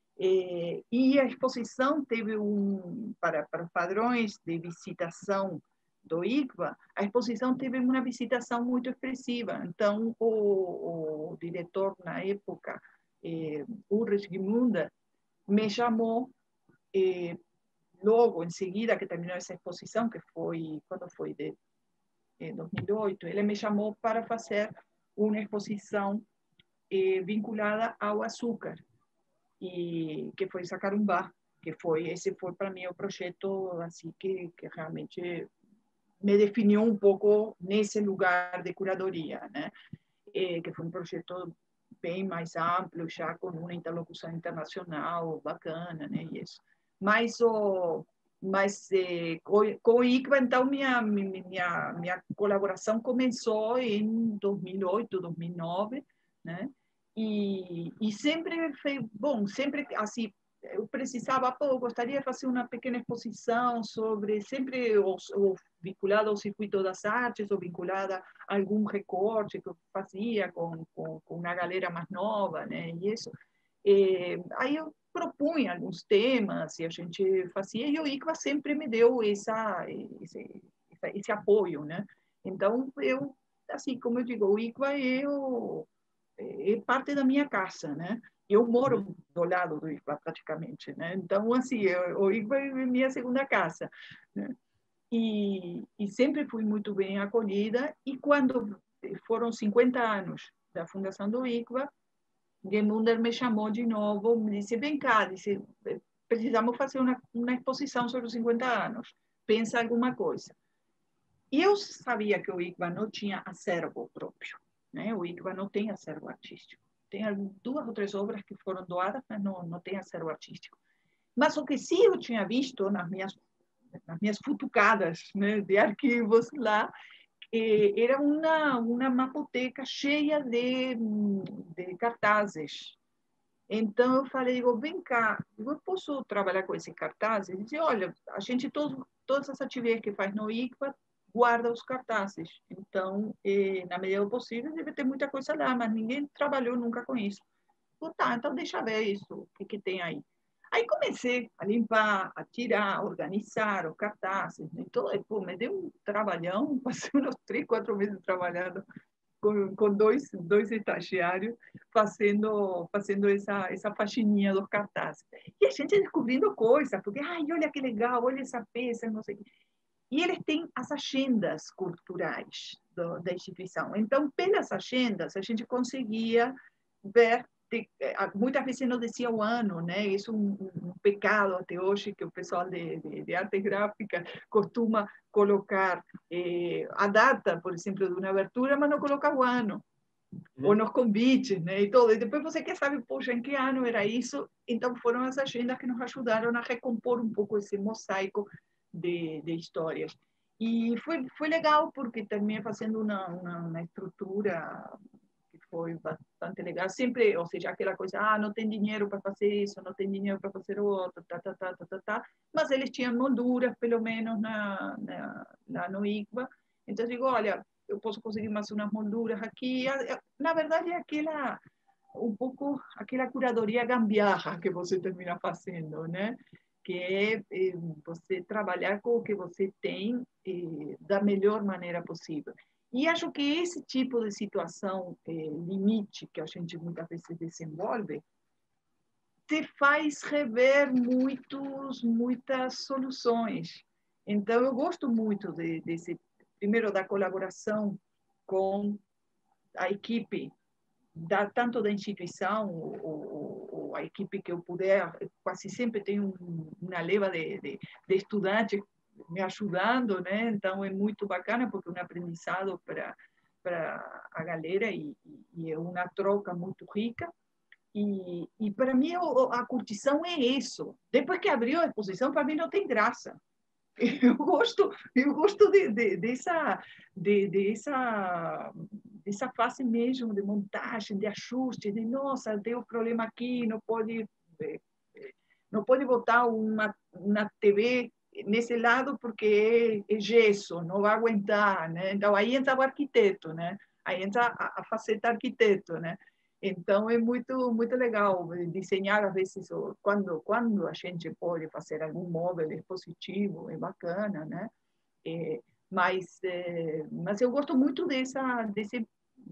E, e a exposição teve um, para, para padrões de visitação do ICVA, a exposição teve uma visitação muito expressiva. Então, o, o diretor, na época, eh, Ulrich Gmunda, me chamou, eh, logo em seguida que terminou essa exposição, que foi, quando foi, de eh, dois mil e oito, ele me chamou para fazer uma exposição eh, vinculada ao açúcar, e que foi Sacarumbá, que foi, esse foi para mim o projeto assim, que, que realmente me definiu um pouco nesse lugar de curadoria, né? Eh, que foi um projeto bem mais amplo, já com uma interlocução internacional bacana, né? E isso. Mas o mas eh, com, com o ICVA, então minha minha minha colaboração começou em dois mil e oito, dois mil e nove, né? E, e sempre foi bom, sempre assim, eu precisava, pô, eu gostaria de fazer uma pequena exposição sobre, sempre ou, ou vinculada ao circuito das artes, ou vinculada a algum recorte que eu fazia com, com, com uma galera mais nova, né? E isso. E, aí eu propunha alguns temas e a gente fazia, e o ICVA sempre me deu essa, esse, esse apoio, né? Então, eu, assim, como eu digo, o ICVA é o é parte da minha casa, né? Eu moro do lado do ICVA praticamente, né? Então, assim, eu, o ICVA é minha segunda casa, né? E, e sempre fui muito bem acolhida. E quando foram cinquenta anos da fundação do ICVA, Gemunder me chamou de novo, me disse, vem cá, disse, precisamos fazer uma, uma exposição sobre os cinquenta anos, pensa alguma coisa. E eu sabia que o ICVA não tinha acervo próprio, né? O ICVA não tem acervo artístico. Tem duas ou três obras que foram doadas, mas não, não tem acervo artístico. Mas o que sim eu tinha visto nas minhas, nas minhas futucadas, né, de arquivos lá, eh, era uma, uma mapoteca cheia de, de cartazes. Então eu falei, digo, vem cá, eu posso trabalhar com esse cartaz? Ele disse, olha, a gente, todo, todas as atividades que faz no ICVA, guarda os cartazes. Então, eh, na medida do possível, deve ter muita coisa lá, mas ninguém trabalhou nunca com isso. Eu, tá, então deixa ver isso, o que, que tem aí. Aí comecei a limpar, a tirar, a organizar os cartazes. Né? Então, pô, me deu um trabalhão, passei uns três, quatro meses trabalhando com, com dois, dois estagiários, fazendo, fazendo essa, essa faxininha dos cartazes. E a gente descobrindo coisas, porque, ai, olha que legal, olha essa peça, não sei o quê. E eles têm as agendas culturais do, da instituição. Então, pelas agendas, a gente conseguia ver, de, muitas vezes não dizia o ano, né? Isso é um, um pecado até hoje, que o pessoal de, de, de arte gráfica costuma colocar eh, a data, por exemplo, de uma abertura, mas não coloca o ano. Uhum. Ou nos convites, né? E todo. E depois você quer saber, poxa, em que ano era isso? Então, foram as agendas que nos ajudaram a recompor um pouco esse mosaico De, de histórias. E foi, foi legal, porque também fazendo uma, uma, uma estrutura que foi bastante legal. Sempre, ou seja, aquela coisa, ah, não tem dinheiro para fazer isso, não tem dinheiro para fazer o outro, tá, tá, tá, tá, tá, tá. Mas eles tinham molduras, pelo menos, na, na, lá no I C B A. Então, eu digo, olha, eu posso conseguir mais umas molduras aqui. Na verdade, é aquela, um pouco, aquela curadoria gambiarra que você termina fazendo, né? Que é eh, você trabalhar com o que você tem eh, da melhor maneira possível. E acho que esse tipo de situação eh, limite que a gente muitas vezes desenvolve te faz rever muitos, muitas soluções. Então, eu gosto muito de, desse, primeiro, da colaboração com a equipe, da, tanto da instituição, ou, ou a equipe que eu puder, quase sempre tenho uma leva de, de, de estudantes me ajudando, né? Então é muito bacana, porque é um aprendizado para para a galera e, e é uma troca muito rica. E, e para mim a curtição é isso. Depois que abriu a exposição, para mim não tem graça. Eu gosto, eu gosto de, de, dessa, de, dessa, dessa fase mesmo de montagem, de ajuste, de nossa, deu problema aqui, não pode, não pode botar uma, uma T V nesse lado porque é, é gesso, não vai aguentar, né? Então aí entra o arquiteto, né? Aí entra a, a faceta arquiteto, né? Então é muito muito legal desenhar às vezes quando quando a gente pode fazer algum móvel expositivo, é bacana, né? É, mas é, mas eu gosto muito dessa desse,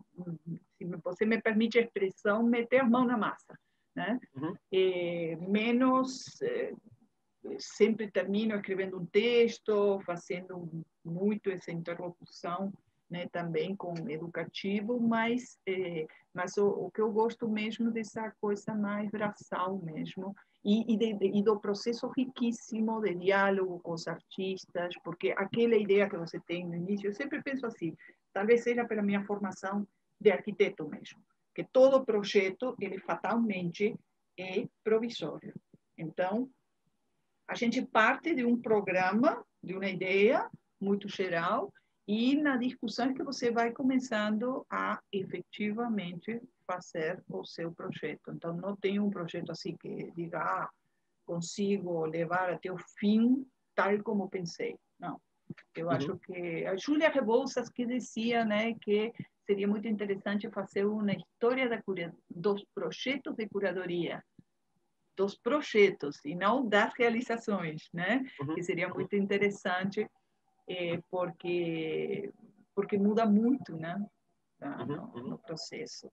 se você me permite a expressão, meter a mão na massa, né? Uhum. É, menos é, sempre termino escrevendo um texto, fazendo muito essa interlocução, né, também com educativo, mas, é, mas o, o que eu gosto mesmo dessa coisa mais braçal mesmo, e, e, de, e do processo riquíssimo de diálogo com os artistas, porque aquela ideia que você tem no início, eu sempre penso assim, talvez seja pela minha formação de arquiteto mesmo, que todo projeto, ele fatalmente é provisório. Então, a gente parte de um programa, de uma ideia muito geral, e na discussão que você vai começando a efetivamente fazer o seu projeto. Então, não tem um projeto assim que diga, ah, consigo levar até o fim tal como pensei. Não. Eu uhum. acho que a Júlia Rebouças que dizia, né, que seria muito interessante fazer uma história da cura... dos projetos de curadoria, dos projetos e não das realizações, né? Uhum. Que seria muito interessante eh, porque porque muda muito, né? No, uhum. no processo.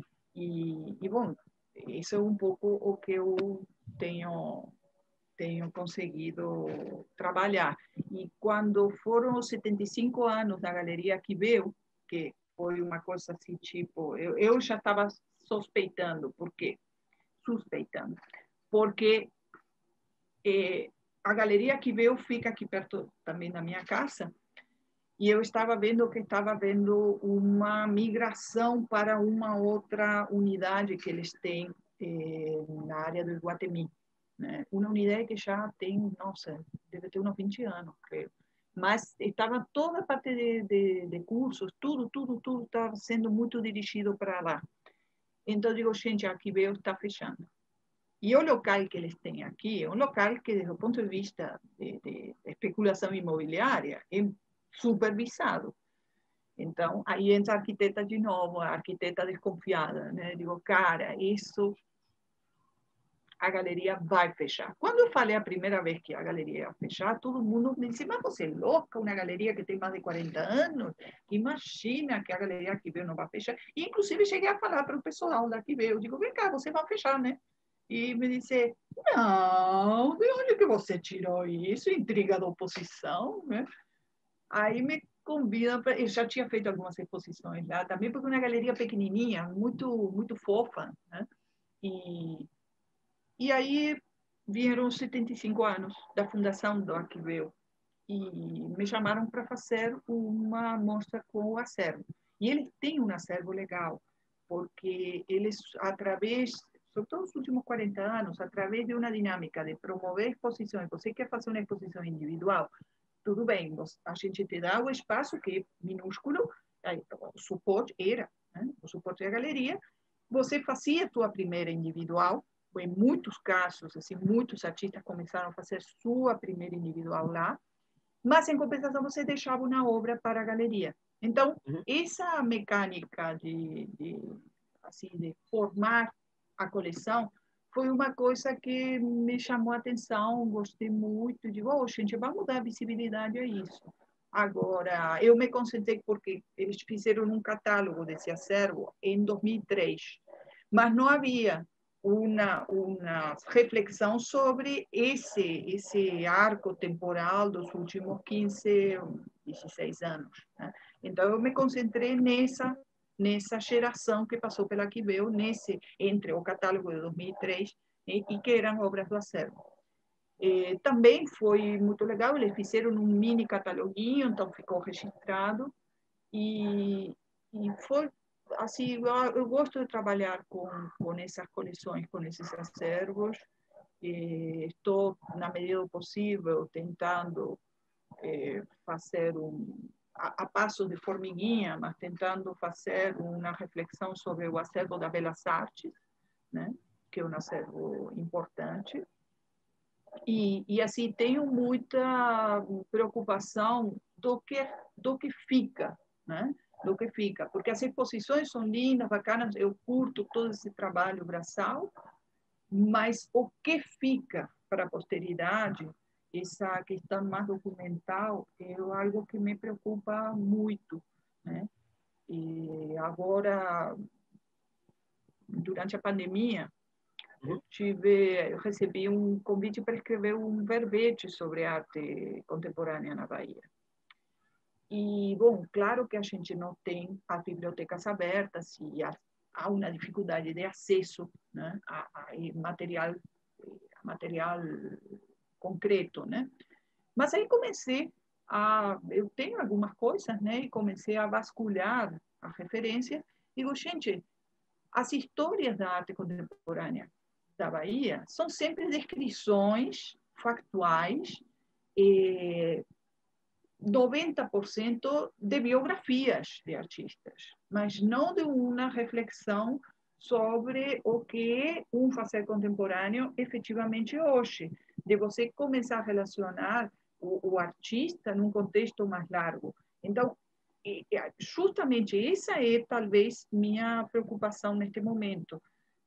E, e bom, isso é um pouco o que eu tenho tenho conseguido trabalhar. E quando foram os setenta e cinco anos da Galeria Quibeu, que foi uma coisa assim, tipo, eu, eu já estava suspeitando, por quê? Suspeitando. Porque eh, a Galeria Quibeu fica aqui perto também da minha casa, e eu estava vendo que estava havendo uma migração para uma outra unidade que eles têm eh, na área do Iguatemi. Né? Uma unidade que já tem, nossa, deve ter uns vinte anos, creio. Mas estava toda a parte de, de, de cursos, tudo, tudo, tudo estava sendo muito dirigido para lá. Então, eu digo, gente, a Quibeu está fechando. E o local que eles têm aqui é um local que, desde o ponto de vista de, de especulação imobiliária, é supervisado. Então, aí entra a arquiteta de novo, a arquiteta desconfiada, né? Digo, cara, isso a galeria vai fechar. Quando eu falei a primeira vez que a galeria ia fechar, todo mundo me disse, mas você é louca, uma galeria que tem mais de quarenta anos, imagina que a galeria Arquiveio não vai fechar. E, inclusive, cheguei a falar para o pessoal da Arquiveio, eu digo, vem cá, você vai fechar, né? E me disse, não, de onde que você tirou isso? Intriga da oposição, né? Aí me convidam, pra... eu já tinha feito algumas exposições lá, também porque é uma galeria pequenininha, muito, muito fofa, né? E, e aí vieram os setenta e cinco anos da fundação do Arquiveio e me chamaram para fazer uma mostra com o acervo. E ele tem um acervo legal, porque eles, através, sobretudo nos últimos quarenta anos, através de uma dinâmica de promover exposições, você quer fazer uma exposição individual, tudo bem, a gente te dá o espaço que é minúsculo, o suporte era, né? O suporte da galeria, você fazia a tua primeira individual, em muitos casos, assim, muitos artistas começaram a fazer sua primeira individual lá, mas em compensação você deixava uma obra para a galeria. Então, uhum. essa mecânica de, de, assim, de formar a coleção foi uma coisa que me chamou a atenção, gostei muito, digo, oh, gente, vamos dar visibilidade a isso. Agora, eu me concentrei porque eles fizeram um catálogo desse acervo em dois mil e três, mas não havia uma, uma reflexão sobre esse, esse arco temporal dos últimos quinze, dezesseis anos, né? Então, eu me concentrei nessa, nessa geração que passou pela Arquiveio, nesse, entre o catálogo de dois mil e três e, e que eram obras do acervo. E, também foi muito legal, eles fizeram um mini cataloguinho, então ficou registrado, e, e foi assim, eu, eu gosto de trabalhar com, com essas coleções, com esses acervos. E estou, na medida do possível, tentando eh, fazer um, a, a passo de formiguinha, mas tentando fazer uma reflexão sobre o acervo da Belas Artes, né? Que é um acervo importante. E, e assim, tenho muita preocupação do que, do que fica, né? Do que fica, porque as exposições são lindas, bacanas, eu curto todo esse trabalho braçal, mas o que fica para a posteridade, essa questão mais documental, é algo que me preocupa muito, né? E agora, durante a pandemia, eu tive, eu recebi um convite para escrever um verbete sobre arte contemporânea na Bahia. E, bom, claro que a gente não tem as bibliotecas abertas e há, há uma dificuldade de acesso, né, a, a material, a material concreto, né? Mas aí comecei a... Eu tenho algumas coisas, né? E comecei a vasculhar a referência e digo, gente, as histórias da arte contemporânea da Bahia são sempre descrições factuais, eh, noventa por cento de biografias de artistas, mas não de uma reflexão sobre o que é um fazer contemporâneo efetivamente hoje, de você começar a relacionar o, o artista num contexto mais largo. Então, justamente essa é talvez minha preocupação neste momento.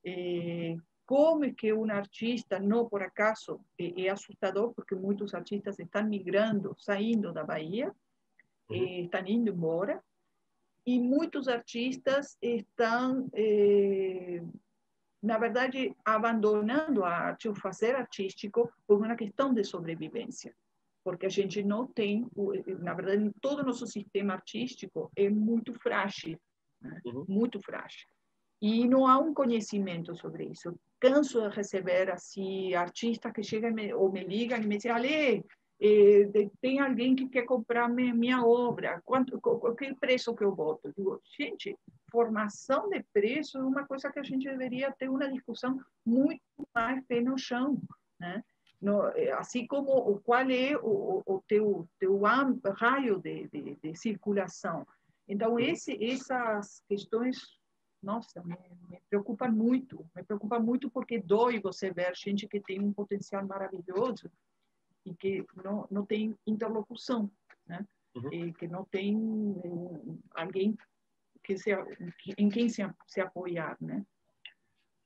É, como é que um artista, não por acaso, é, é assustador, porque muitos artistas estão migrando, saindo da Bahia, uhum. é, estão indo embora, e muitos artistas estão, é, na verdade, abandonando a arte, o fazer artístico, por uma questão de sobrevivência. Porque a gente não tem, na verdade, todo o nosso sistema artístico é muito frágil, né? Uhum. Muito frágil. E não há um conhecimento sobre isso. Canso de receber assim artistas que chegam ou me ligam e me dizem, Ale, eh, tem alguém que quer comprar minha, minha obra, quanto, qual que preço que eu boto? Eu digo, gente, formação de preço é uma coisa que a gente deveria ter uma discussão muito mais pé no chão, né? No, assim como o qual é o, o teu, teu raio de, de, de circulação. Então, esse, essas questões, nossa, me, me preocupa muito, me preocupa muito porque dói você ver gente que tem um potencial maravilhoso e que não, não tem interlocução, né? Uhum. E que não tem um, alguém que se, em quem se, se apoiar, né?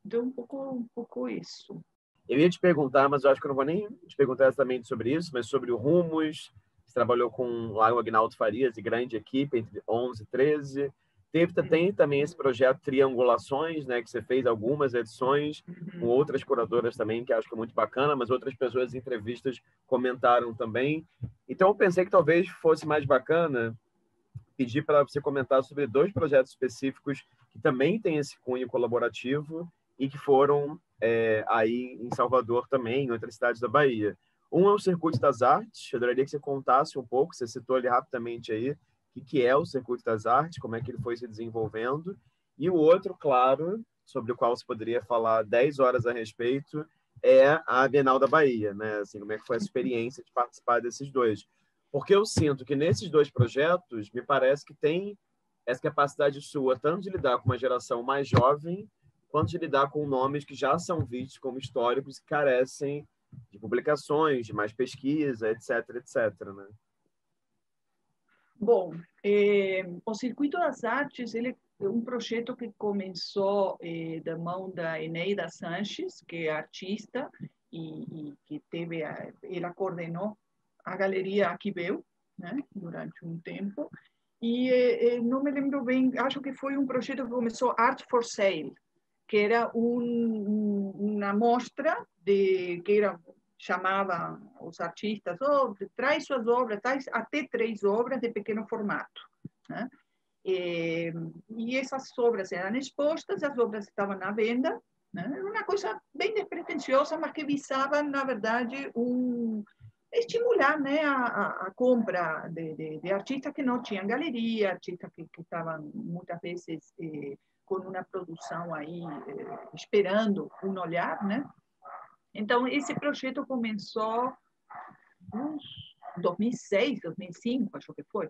Então, um pouco, um pouco isso. Eu ia te perguntar, mas eu acho que eu não vou nem te perguntar exatamente sobre isso, mas sobre o Rumos. Você trabalhou com lá o Agnaldo Farias e grande equipe, entre onze e treze. Teve, tem também esse projeto Triangulações, né, que você fez algumas edições com outras curadoras também, que acho que é muito bacana, mas outras pessoas em entrevistas comentaram também. Então, eu pensei que talvez fosse mais bacana pedir para você comentar sobre dois projetos específicos que também têm esse cunho colaborativo e que foram é, aí em Salvador também, em outras cidades da Bahia. Um é o Circuito das Artes. Eu adoraria que você contasse um pouco, você citou ali rapidamente aí, o que, que é o Circuito das Artes, como é que ele foi se desenvolvendo. E o outro, claro, sobre o qual você poderia falar dez horas a respeito, é a Bienal da Bahia, né? Assim, como é que foi a experiência de participar desses dois? Porque eu sinto que nesses dois projetos, me parece que tem essa capacidade sua, tanto de lidar com uma geração mais jovem, quanto de lidar com nomes que já são vistos como históricos e carecem de publicações, de mais pesquisa, etc, etc, né? Bom, eh, o Circuito das Artes ele é um projeto que começou eh, da mão da Eneida Sanches, que é artista e, e que teve, a, ela coordenou a galeria Aquibeu, né, durante um tempo. E eh, não me lembro bem, acho que foi um projeto que começou Art for Sale, que era um, uma mostra de que era chamava os artistas, oh, traz suas obras, traz até três obras de pequeno formato, né? E, e essas obras eram expostas, as obras estavam à venda, né? Era uma coisa bem despretensiosa, mas que visava, na verdade, um estimular, né, a, a compra de, de, de artistas que não tinham galeria, artistas que, que estavam muitas vezes eh, com uma produção aí eh, esperando um olhar, né? Então, esse projeto começou em dois mil e seis, dois mil e cinco, acho que foi.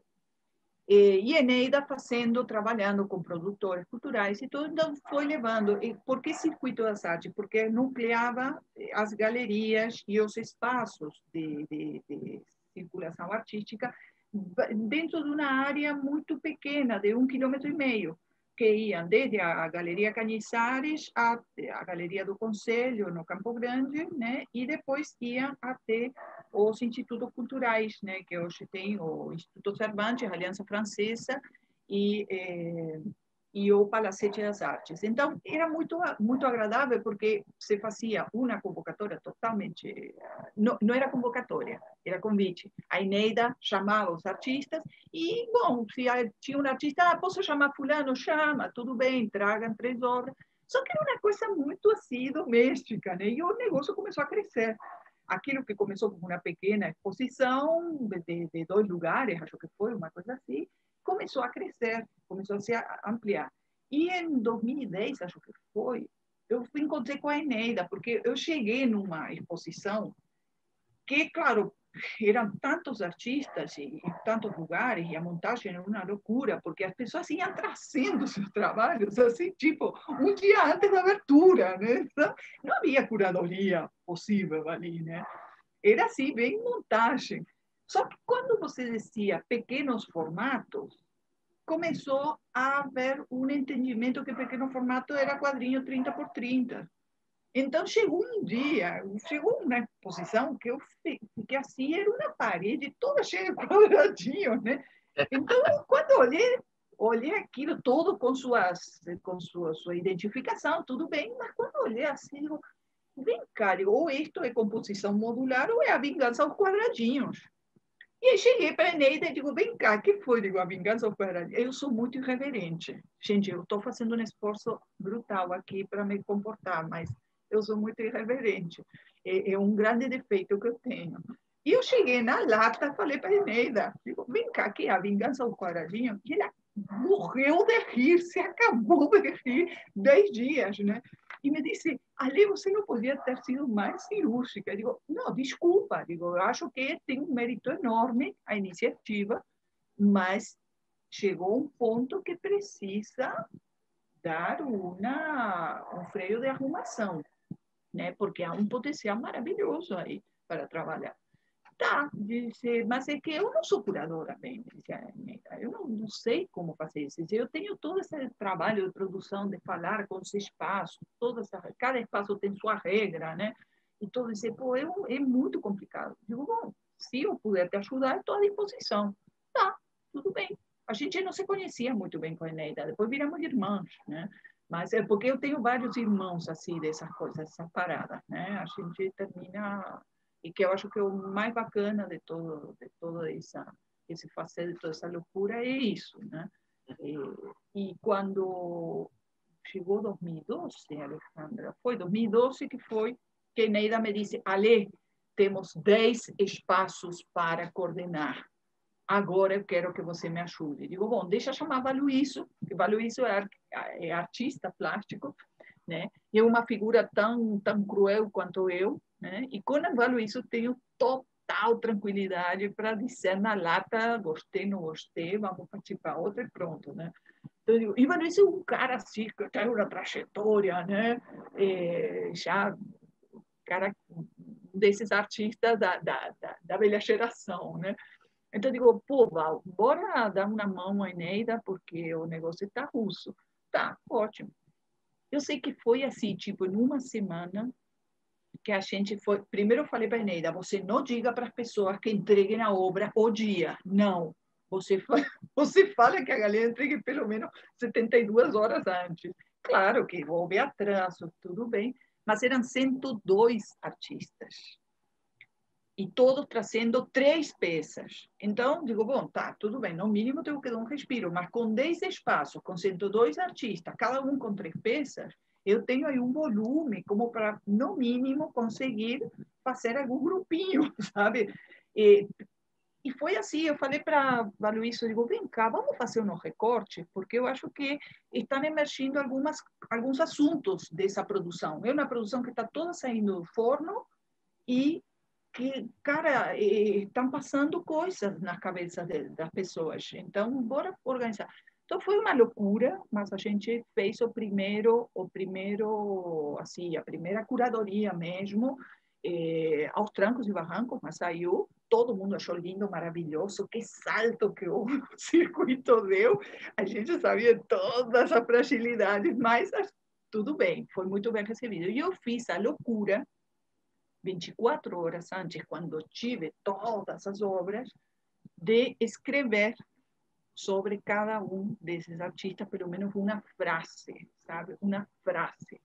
E Eneida fazendo, trabalhando com produtores culturais e tudo, então foi levando. E por que Circuito das Artes? Porque nucleava as galerias e os espaços de, de, de circulação artística dentro de uma área muito pequena, de um quilômetro e meio, que iam desde a Galeria Canizares à a Galeria do Conselho, no Campo Grande, né? E depois iam até os institutos culturais, né? Que hoje tem o Instituto Cervantes, a Aliança Francesa e, eh, e o Palacete das Artes. Então, era muito, muito agradável, porque se fazia uma convocatória totalmente... Não, não era convocatória, era convite. A Eneida chamava os artistas e, bom, se tinha um artista, ah, posso chamar fulano? Chama, tudo bem, tragam três obras. Só que era uma coisa muito assim, doméstica, né? E o negócio começou a crescer. Aquilo que começou como uma pequena exposição de, de, de dois lugares, acho que foi uma coisa assim, começou a crescer, começou a se ampliar. E em dois mil e dez, acho que foi, eu encontrei com a Eneida, porque eu cheguei numa exposição que, claro, eram tantos artistas e, e tantos lugares, e a montagem era uma loucura, porque as pessoas iam trazendo seus trabalhos, assim, tipo, um dia antes da abertura, né? Não havia curadoria possível ali, né? Era assim, bem montagem. Só que quando você dizia pequenos formatos, começou a haver um entendimento que pequeno formato era quadrinho trinta por trinta. Então, chegou um dia, chegou uma exposição que eu fiquei assim, era uma parede toda cheia de quadradinhos, né? Então, quando eu olhei, olhei aquilo todo com, suas, com sua, sua identificação, tudo bem, mas quando eu olhei assim, digo, vem cá, digo, ou isto é composição modular ou é a vingança aos quadradinhos. E aí cheguei para a Eneida e digo, vem cá, que foi? Digo, a vingança aos quadradinhos. Eu sou muito irreverente. Gente, eu estou fazendo um esforço brutal aqui para me comportar, mas eu sou muito irreverente. É, é um grande defeito que eu tenho. E eu cheguei na lata, falei para a Eneida, digo, vem cá, que é a vingança aos quadradinhos? E ela morreu de rir, se acabou de rir, dez dias, né? E me disse, Ali, você não podia ter sido mais cirúrgica. Eu digo, não, desculpa, digo, eu acho que tem um mérito enorme a iniciativa, mas chegou um ponto que precisa dar uma, um freio de arrumação, né? Porque há um potencial maravilhoso aí para trabalhar. Tá, disse, mas é que eu não sou curadora bem, disse a Neida. Eu não, não sei como fazer isso. Eu tenho todo esse trabalho de produção, de falar com os espaços, toda essa, cada espaço tem sua regra, né? E todo esse, pô, é, é muito complicado. Digo, bom, se eu puder te ajudar, estou à disposição. Tá, tudo bem. A gente não se conhecia muito bem com a Neida, depois viramos irmãs, né? Mas é porque eu tenho vários irmãos, assim, dessas coisas, dessas paradas, né? A gente termina... E que eu acho que o mais bacana de todo, de toda essa, esse fazer, de toda essa loucura é isso, né? E, e quando chegou dois mil e doze, Alejandra, foi dois mil e doze que foi que Neida me disse, Ale, temos dez espaços para coordenar. Agora eu quero que você me ajude. Digo, bom, deixa eu chamar Valuíso, que Valuíso é, é artista plástico, né? E é uma figura tão, tão cruel quanto eu, né? E com o Valuíso tenho total tranquilidade para dizer na lata, gostei, não gostei, vamos partir para outra e pronto, né? Então, eu digo, e Valuíso é um cara assim, que tem uma trajetória, né? É, já, cara, desses artistas da, da, da, da velha geração, né? Então, digo, pô, Val, bora dar uma mão à Eneida, porque o negócio está russo. Tá, ótimo. Eu sei que foi assim, tipo, numa semana que a gente foi... Primeiro eu falei para a Eneida, você não diga para as pessoas que entreguem a obra o dia. Não. Você fala, você fala que a galera entregue pelo menos setenta e duas horas antes. Claro que houve atraso, tudo bem, mas eram cento e dois artistas. E todos trazendo três peças. Então, digo, bom, tá, tudo bem, no mínimo tenho que dar um respiro, mas com dez espaços, com cento e dois artistas, cada um com três peças, eu tenho aí um volume como para, no mínimo, conseguir fazer algum grupinho, sabe? E, e foi assim, eu falei para a Luísa, digo, vem cá, vamos fazer um recorte, porque eu acho que estão emergindo algumas, alguns assuntos dessa produção. É uma produção que está toda saindo do forno e que, cara, estão passando coisas na cabeça de, das pessoas. Então, bora organizar. Então, foi uma loucura, mas a gente fez o primeiro, o primeiro, assim, a primeira curadoria mesmo, eh, aos trancos e barrancos, mas saiu. Todo mundo achou lindo, maravilhoso. Que salto que o circuito deu. A gente sabia todas as fragilidades, mas tudo bem, foi muito bem recebido. E eu fiz a loucura vinte e quatro horas antes, quando tive todas as obras, de escrever sobre cada um desses artistas, pelo menos uma frase, sabe? Uma frase.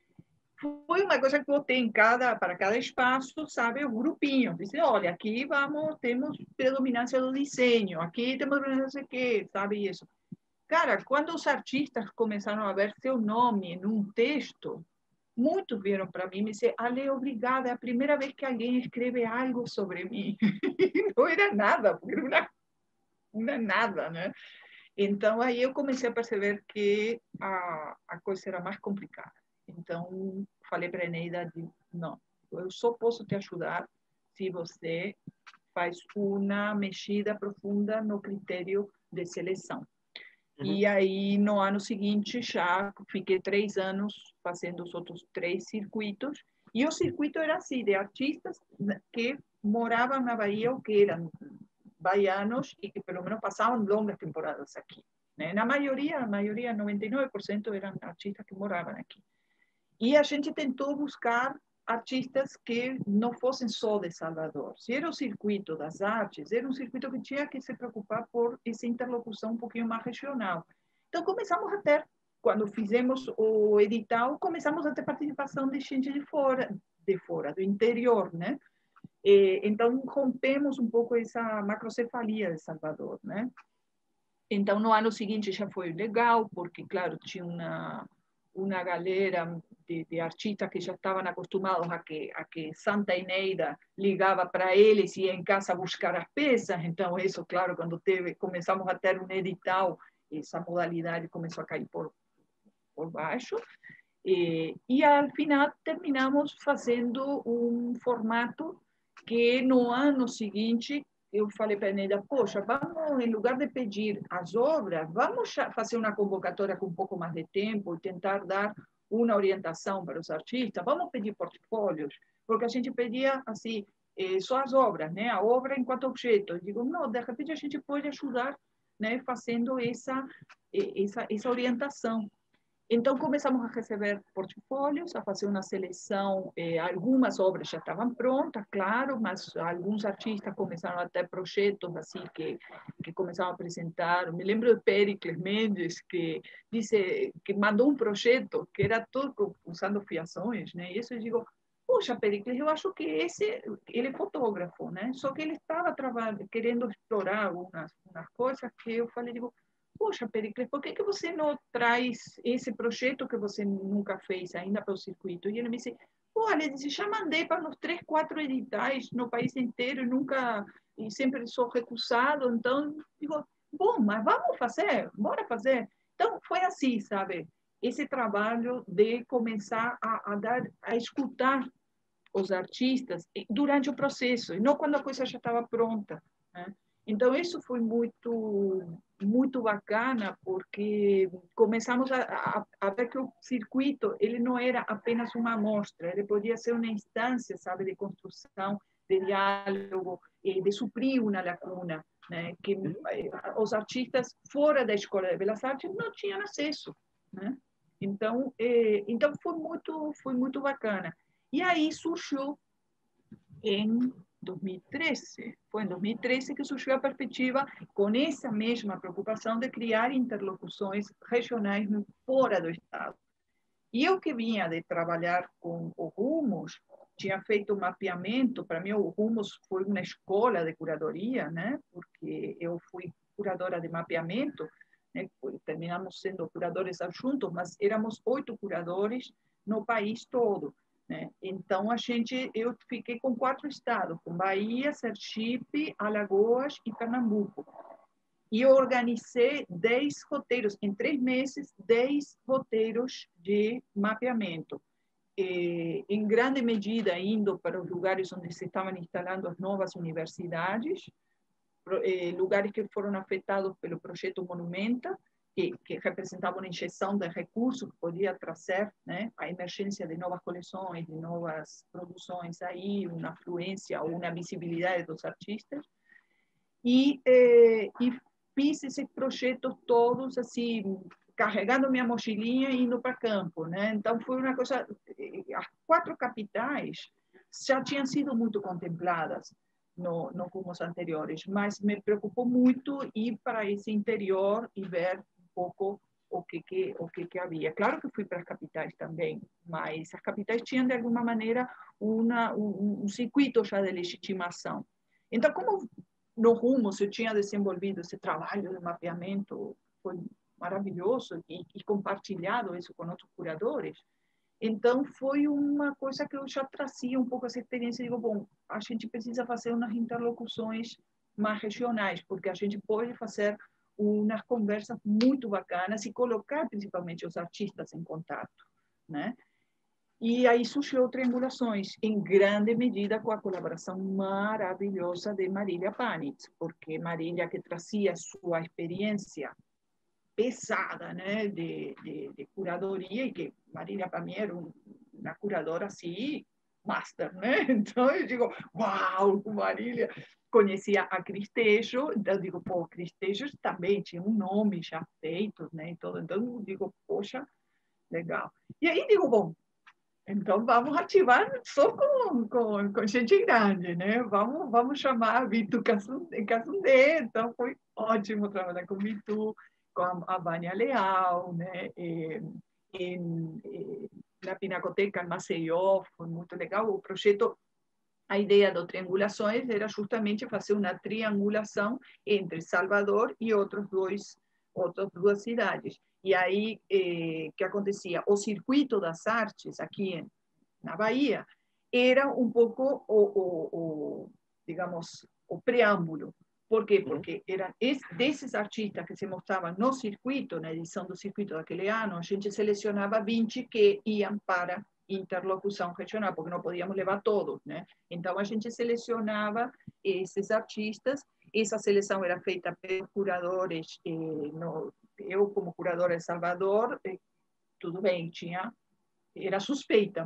Foi uma coisa que botei em cada, para cada espaço, sabe? Um grupinho. Disse, olha, aqui vamos, temos predominância do desenho, aqui temos não sei o quê, sabe isso. Cara, quando os artistas começaram a ver seu nome num texto, muitos vieram para mim e me disseram, Ale, obrigada, é a primeira vez que alguém escreve algo sobre mim. Não era nada, porque era uma, uma nada, né? Então, aí eu comecei a perceber que a, a coisa era mais complicada. Então, falei para a Eneida, não, eu só posso te ajudar se você faz uma mexida profunda no critério de seleção. Uhum. E aí, no ano seguinte, já fiquei três anos fazendo os outros três circuitos. E o circuito era assim, de artistas que moravam na Bahia ou que eram baianos e que pelo menos passavam longas temporadas aqui. Né? Na maioria, a maioria, noventa e nove por cento eram artistas que moravam aqui. E a gente tentou buscar artistas que não fossem só de Salvador. Se era o circuito das artes, era um circuito que tinha que se preocupar por essa interlocução um pouquinho mais regional. Então, começamos a ter, quando fizemos o edital, começamos a ter participação de gente de fora, de fora, do interior, né? E, então, rompemos um pouco essa macrocefalia de Salvador, né? Então, no ano seguinte já foi legal, porque, claro, tinha uma, uma galera de, de artistas que já estavam acostumados a que, a que Santa Eneida ligava para eles e ia em casa buscar as peças. Então, isso, claro, quando teve, começamos a ter um edital, essa modalidade começou a cair por, por baixo. E, e, ao final, terminamos fazendo um formato que, no ano seguinte, eu falei para a Eneida, poxa, vamos, em lugar de pedir as obras, vamos fazer uma convocatória com um pouco mais de tempo e tentar dar uma orientação para os artistas, vamos pedir portfólios, porque a gente pedia, assim, eh, só as obras, né? A obra enquanto objeto. Eu digo, não, de repente a gente pode ajudar, né? Fazendo essa, essa, essa orientação. Então, começamos a receber portfólios, a fazer uma seleção. Eh, algumas obras já estavam prontas, claro, mas alguns artistas começaram a ter projetos assim que, que começaram a apresentar. Me lembro de Péricles Mendes, que, disse, que mandou um projeto que era todo usando fiações, né? E isso eu digo, puxa, Péricles, eu acho que esse, ele é fotógrafo, né? Só que ele estava trabalhando, querendo explorar umas, umas coisas que eu falei, digo, poxa, Pericles, por que, que você não traz esse projeto que você nunca fez ainda para o circuito? E ele me disse, olha, ele disse, já mandei para uns três, quatro editais no país inteiro e nunca, e sempre sou recusado. Então, digo, bom, mas vamos fazer, bora fazer. Então, foi assim, sabe? Esse trabalho de começar a, a dar, a escutar os artistas durante o processo, e não quando a coisa já estava pronta, né? Então, isso foi muito, muito bacana, porque começamos a, a, a ver que o circuito ele não era apenas uma amostra, ele podia ser uma instância, sabe, de construção, de diálogo, de suprir uma lacuna, né? Que os artistas fora da Escola de Belas Artes não tinham acesso, né? Então, eh, então foi muito, foi muito bacana. E aí surgiu em dois mil e treze, foi em dois mil e treze que surgiu a perspectiva, com essa mesma preocupação de criar interlocuções regionais fora do Estado. E eu que vinha de trabalhar com o Rumos, tinha feito um mapeamento, para mim o Rumos foi uma escola de curadoria, né? Porque eu fui curadora de mapeamento, né? Terminamos sendo curadores adjuntos, mas éramos oito curadores no país todo, né? Então, a gente, eu fiquei com quatro estados, com Bahia, Sergipe, Alagoas e Pernambuco. E eu organizei dez roteiros, em três meses, dez roteiros de mapeamento. Eh, em grande medida, indo para os lugares onde se estavam instalando as novas universidades, eh, lugares que foram afetados pelo projeto Monumenta, que, que representava uma injeção de recursos que podia trazer, né, a emergência de novas coleções, de novas produções aí, uma afluência ou uma visibilidade dos artistas. E, eh, e fiz esses projetos todos, assim, carregando minha mochilinha e indo para campo, né? Então, foi uma coisa... As quatro capitais já tinham sido muito contempladas no, no rumos anteriores, mas me preocupou muito ir para esse interior e ver um pouco o que, que, o que, que havia. Claro que fui para as capitais também, mas as capitais tinham, de alguma maneira, uma, um, um circuito já de legitimação. Então, como no Rumos eu tinha desenvolvido esse trabalho de mapeamento, foi maravilhoso, e, e compartilhado isso com outros curadores, então foi uma coisa que eu já trazia um pouco essa experiência. Digo, bom, a gente precisa fazer umas interlocuções mais regionais, porque a gente pode fazer umas conversas muito bacanas e colocar principalmente os artistas em contato, né? E aí surgiu Triangulações, em grande medida com a colaboração maravilhosa de Marília Panitz, porque Marília, que trazia sua experiência pesada, né, de, de, de curadoria, e que Marília, para mim, era uma curadora assim, master, né? Então eu digo, uau, Marília conhecia a Cristejo, então eu digo, pô, Cristejo também tinha um nome já feito, né? Então, então eu digo, poxa, legal. E aí digo, bom, então vamos ativar só com, com, com gente grande, né? Vamos, vamos chamar Vitu Cassundé. Então foi ótimo trabalhar com Vitu, com a Vânia Leal, né? E, e, e, na Pinacoteca, em Maceió, foi muito legal. O projeto, a ideia do Triangulações era justamente fazer uma triangulação entre Salvador e outros dois, outras duas cidades. E aí, eh, que acontecia? O circuito das artes, aqui em, na Bahia, era um pouco o, o, o, digamos, o preâmbulo. Por quê? Porque eram desses artistas que se mostravam no circuito, na edição do circuito daquele ano, a gente selecionava vinte que iam para interlocução regional, porque não podíamos levar todos, né? Então, a gente selecionava esses artistas. Essa seleção era feita pelos curadores, eh, no, eu como curadora de Salvador, eh, tudo bem, tinha, era suspeita, mas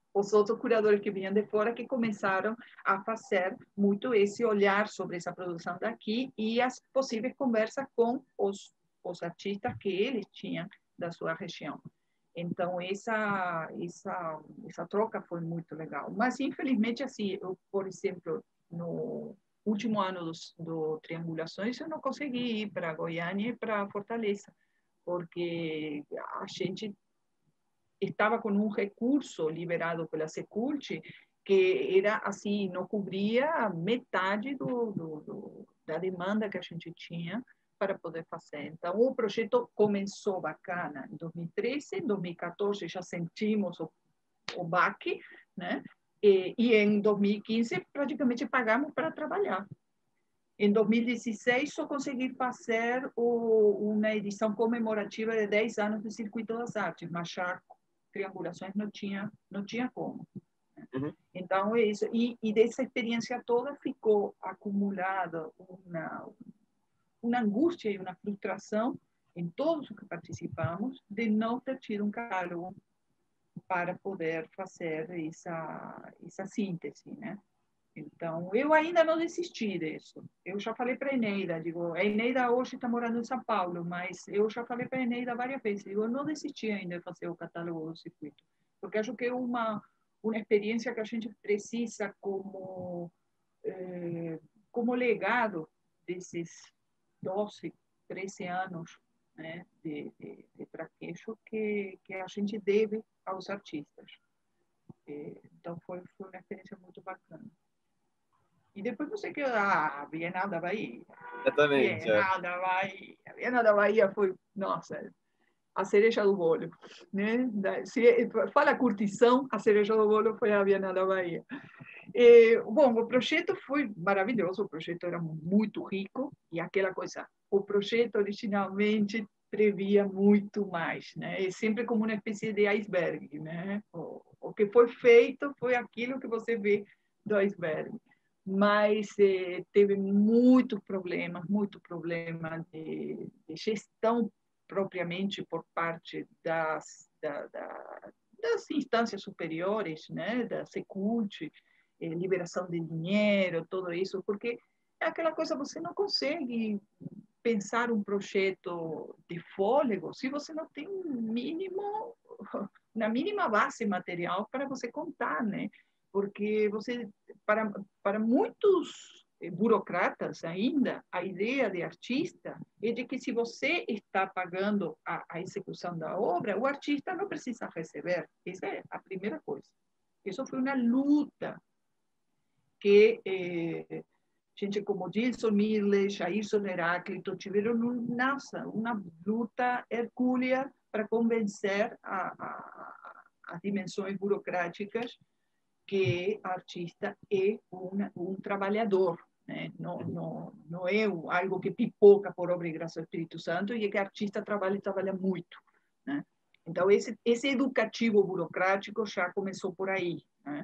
os outros curadores que vinham de fora que começaram a fazer muito esse olhar sobre essa produção daqui e as possíveis conversas com os, os artistas que eles tinham da sua região. Então, essa, essa, essa troca foi muito legal. Mas, infelizmente, assim, eu, por exemplo, no último ano do, do Triangulações, eu não consegui ir para Goiânia e para Fortaleza, porque a gente estava com um recurso liberado pela Secult que era assim, não cobria metade do, do, do, da demanda que a gente tinha para poder fazer. Então, o projeto começou bacana em dois mil e treze, em dois mil e quatorze já sentimos o, o baque, né? E, e em dois mil e quinze praticamente pagamos para trabalhar. Em dois mil e dezesseis, só consegui fazer o, uma edição comemorativa de dez anos do Circuito das Artes, mas já Triangulações não tinha, não tinha como. Uhum. Então, é isso. E, e dessa experiência toda ficou acumulada uma, uma angústia e uma frustração em todos os que participamos de não ter tido um catálogo para poder fazer essa, essa síntese, né? Então, eu ainda não desisti disso. Eu já falei para a Eneida, digo, a Eneida hoje está morando em São Paulo, mas eu já falei para a Eneida várias vezes, digo, eu não desisti ainda de fazer o catálogo do circuito, porque acho que é uma, uma experiência que a gente precisa como, eh, como legado desses doze, treze anos, né, de, de, de traquejo que, que a gente deve aos artistas. Então, foi, foi uma experiência muito bacana. E depois você que ah, a Bienal da Bahia. Exatamente. Bienal É. da Bahia. A Bienal da Bahia foi, nossa, a cereja do bolo. Né? Se, fala curtição, a cereja do bolo foi a Bienal da Bahia. E, bom, o projeto foi maravilhoso, o projeto era muito rico, e aquela coisa, o projeto originalmente previa muito mais, né? É sempre como uma espécie de iceberg, né? O, o que foi feito foi aquilo que você vê do iceberg. Mas eh, teve muitos problemas, muito problema de, de gestão propriamente por parte das, da, da, das instâncias superiores, né, da Secult, eh, liberação de dinheiro, tudo isso, porque é aquela coisa, você não consegue pensar um projeto de fôlego se você não tem um mínimo, na mínima base material para você contar, né? Porque você, para, para muitos burocratas ainda, a ideia de artista é de que se você está pagando a, a execução da obra, o artista não precisa receber. Essa é a primeira coisa. Isso foi uma luta que eh, gente como Gilson Mille, Jairson Heráclito tiveram nossa, uma luta hercúlea para convencer a, a, as dimensões burocráticas que o artista é um, um trabalhador, né? Não, não, não é algo que pipoca por obra e graça do Espírito Santo, e é que o artista trabalha e trabalha muito, né? Então, esse, esse educativo burocrático já começou por aí, né?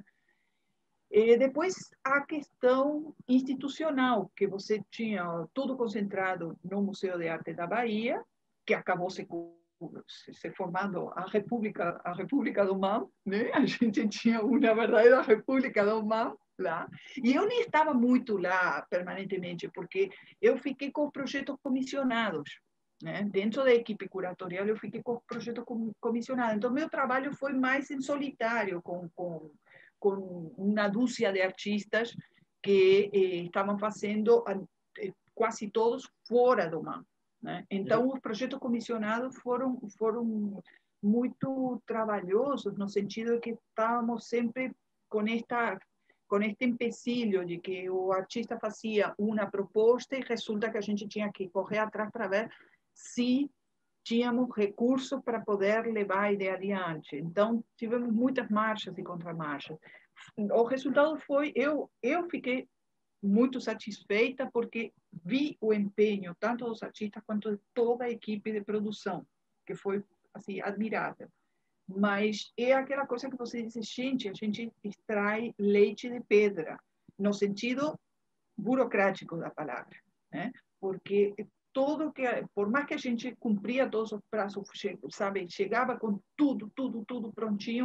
E depois, a questão institucional, que você tinha tudo concentrado no Museu de Arte da Bahia, que acabou se, se formando a República, a República do M A M, né? A gente tinha uma verdadeira República do M A M lá. E eu nem estava muito lá permanentemente, porque eu fiquei com projetos comissionados. Né? Dentro da equipe curatorial, eu fiquei com projetos comissionados. Então, meu trabalho foi mais em solitário, com, com com uma dúzia de artistas que eh, estavam fazendo eh, quase todos fora do M A M, né? Então, uhum. Os projetos comissionados foram, foram muito trabalhosos, no sentido de que estávamos sempre com, esta, com este empecilho de que o artista fazia uma proposta e resulta que a gente tinha que correr atrás para ver se tínhamos recursos para poder levar a ideia adiante. Então, tivemos muitas marchas e contramarchas. O resultado foi, eu, eu fiquei muito satisfeita porque vi o empenho, tanto dos artistas quanto de toda a equipe de produção, que foi, assim, admirável. Mas é aquela coisa que você diz, gente, a gente extrai leite de pedra, no sentido burocrático da palavra, né? Porque todo que, por mais que a gente cumpria todos os prazos, sabe, chegava com tudo, tudo, tudo prontinho,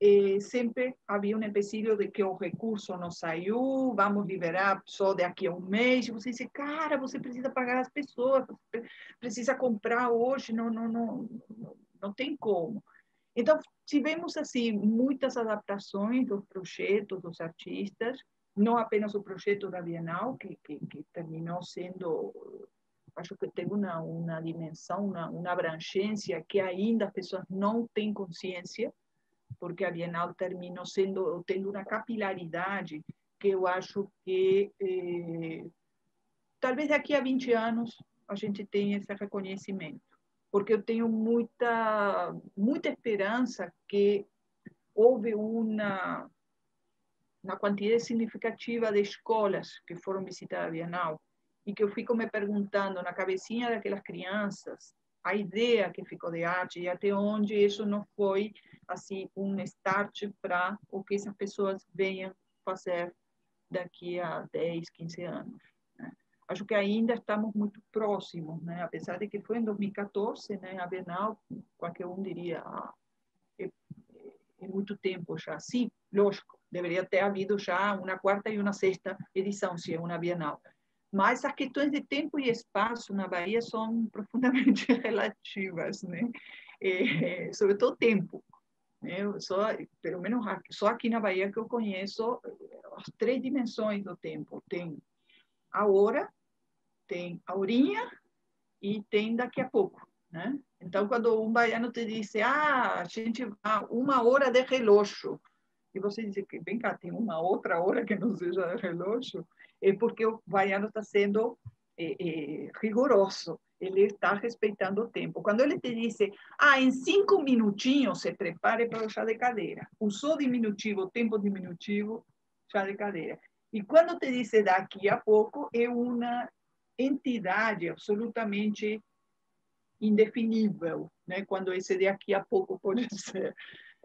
eh, sempre havia um empecilho de que o recurso não saiu, vamos liberar só daqui a um mês. E você diz, cara, você precisa pagar as pessoas, precisa comprar hoje, não, não, não, não, não tem como. Então, tivemos assim muitas adaptações dos projetos dos artistas, não apenas o projeto da Bienal, que, que, que terminou sendo, acho que tem uma, uma dimensão, uma, uma abrangência que ainda as pessoas não têm consciência, porque a Bienal terminou sendo, tendo uma capilaridade que eu acho que eh, talvez daqui a vinte anos a gente tenha esse reconhecimento, porque eu tenho muita, muita esperança que houve uma, uma quantidade significativa de escolas que foram visitar a Bienal e que eu fico me perguntando na cabecinha daquelas crianças a ideia que ficou de arte e até onde isso não foi assim um start para o que essas pessoas venham fazer daqui a dez, quinze anos. Né? Acho que ainda estamos muito próximos, né? Apesar de que foi em dois mil e quatorze, né? A Bienal, qualquer um diria, ah, é, é muito tempo já. Sim, lógico, deveria ter havido já uma quarta e uma sexta edição, se é uma Bienal. Mas as questões de tempo e espaço na Bahia são profundamente relativas, né? É, sobretudo tempo. Né? Só, pelo menos aqui, só aqui na Bahia que eu conheço as três dimensões do tempo. Tem a hora, tem a horinha e tem daqui a pouco. Né? Então, quando um baiano te diz, ah, a gente vai uma hora de relógio, e você diz que, vem cá, tem uma outra hora que não seja de relógio, é porque o baiano está sendo é, é, rigoroso, ele está respeitando o tempo. Quando ele te diz, ah, em cinco minutinhos se prepare para o chá de cadeira, usou diminutivo, tempo diminutivo, chá de cadeira. E quando te diz daqui a pouco, é uma entidade absolutamente indefinível, né? Quando esse daqui a pouco pode ser.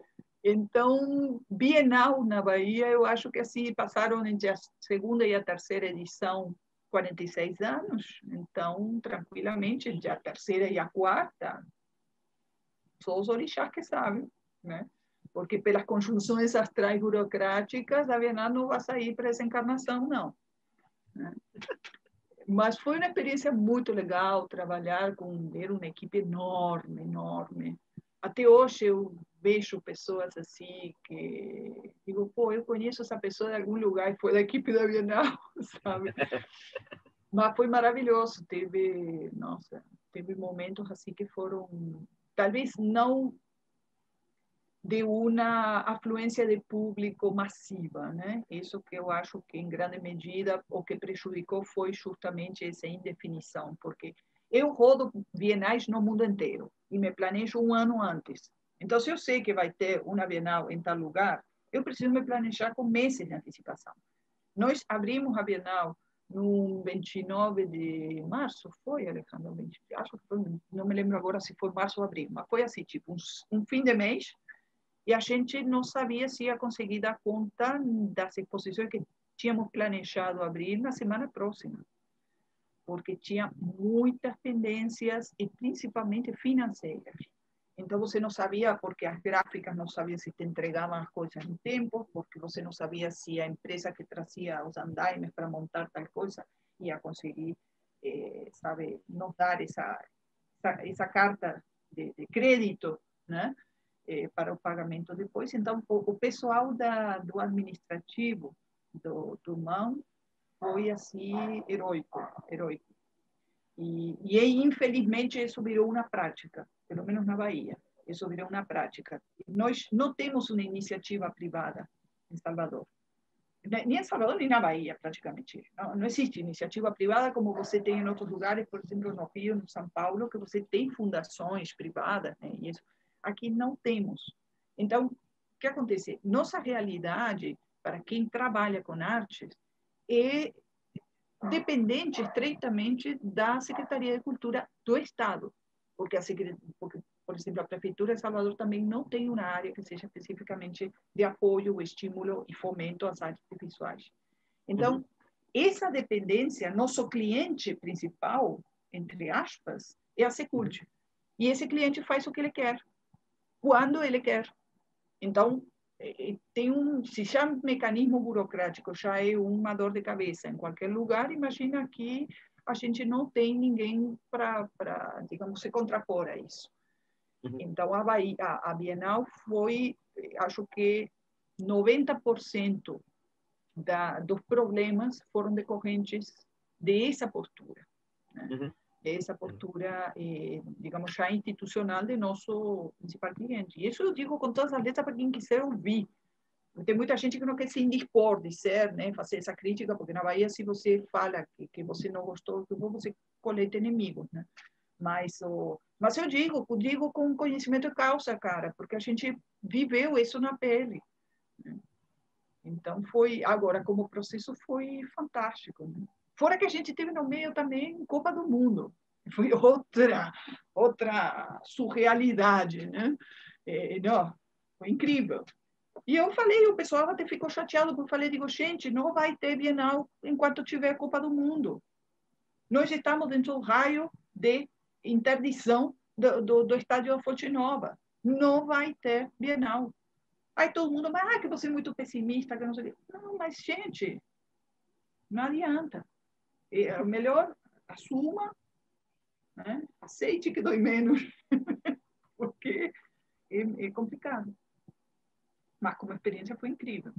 Então, Bienal na Bahia, eu acho que assim passaram entre a segunda e a terceira edição quarenta e seis anos, então, tranquilamente, entre a terceira e a quarta, só os orixás que sabem, né? Porque pelas conjunções astrais burocráticas, a Bienal não vai sair para essa encarnação, não. Né? Mas foi uma experiência muito legal trabalhar com era uma equipe enorme, enorme. Até hoje eu vejo pessoas assim que digo, pô, eu conheço essa pessoa de algum lugar e foi da equipe da Bienal, sabe? Mas foi maravilhoso, teve, nossa, teve momentos assim que foram, talvez não de uma afluência de público massiva, né? Isso que eu acho que, em grande medida, o que prejudicou foi justamente essa indefinição, porque eu rodo bienais no mundo inteiro e me planejo um ano antes. Então, se eu sei que vai ter uma Bienal em tal lugar, eu preciso me planejar com meses de antecipação. Nós abrimos a Bienal no vinte e nove de março, foi, Alejandro? Acho que foi, não me lembro agora se foi março ou abril, mas foi assim, tipo, um, um fim de mês, e a gente não sabia se ia conseguir dar conta das exposições que tínhamos planejado abrir na semana próxima, porque tinha muitas pendências, e principalmente financeiras. Então, você não sabia, porque as gráficas não sabiam se te entregavam as coisas em tempo, porque você não sabia se a empresa que trazia os andaimes para montar tal coisa ia conseguir, eh, sabe, nos dar essa, essa, essa carta de, de crédito, né? Eh, para o pagamento depois. Então, o, o pessoal da, do administrativo do, do M A M foi, assim, heróico, heróico. E, e, infelizmente, isso virou uma prática, pelo menos na Bahia. Isso virou uma prática. Nós não temos uma iniciativa privada em Salvador. Nem em Salvador, nem na Bahia, praticamente. Não, não existe iniciativa privada como você tem em outros lugares, por exemplo, no Rio, no São Paulo, que você tem fundações privadas, né, e isso. Aqui não temos. Então, o que acontece? Nossa realidade, para quem trabalha com artes, é dependente estreitamente da Secretaria de Cultura do Estado, porque, a porque, por exemplo, a Prefeitura de Salvador também não tem uma área que seja especificamente de apoio, estímulo e fomento às artes visuais. Então, uhum. essa dependência, nosso cliente principal, entre aspas, é a Secult. E esse cliente faz o que ele quer, quando ele quer. Então, tem um, se já mecanismo burocrático já é uma dor de cabeça em qualquer lugar, imagina que a gente não tem ninguém para, digamos, se contrapor a isso. Uhum. Então, a, Bahia, a, a Bienal foi, acho que noventa por cento da, dos problemas foram decorrentes dessa postura, né? Uhum. Essa postura, eh, digamos, já institucional de nosso principal cliente. E isso eu digo com todas as letras para quem quiser ouvir. Tem muita gente que não quer se indispor, dizer, né, fazer essa crítica, porque na Bahia, se você fala que, que você não gostou, você coleta inimigos, né? Mas, oh, mas eu digo, eu digo com conhecimento de causa, cara, porque a gente viveu isso na pele, né? Então, foi, agora, como processo, foi fantástico, né? Fora que a gente teve no meio também Copa do Mundo. Foi outra, outra surrealidade, né? É, não, foi incrível. E eu falei, o pessoal até ficou chateado, porque eu falei, digo, gente, não vai ter Bienal enquanto tiver Copa do Mundo. Nós estamos dentro do raio de interdição do, do, do estádio da Fonte Nova. Não vai ter Bienal. Aí todo mundo, mas ah, que você é muito pessimista, que não sei o quê. Não, mas, gente, não adianta. É melhor assuma, né? Aceite que dói menos, porque é, é complicado. Mas como experiência foi incrível.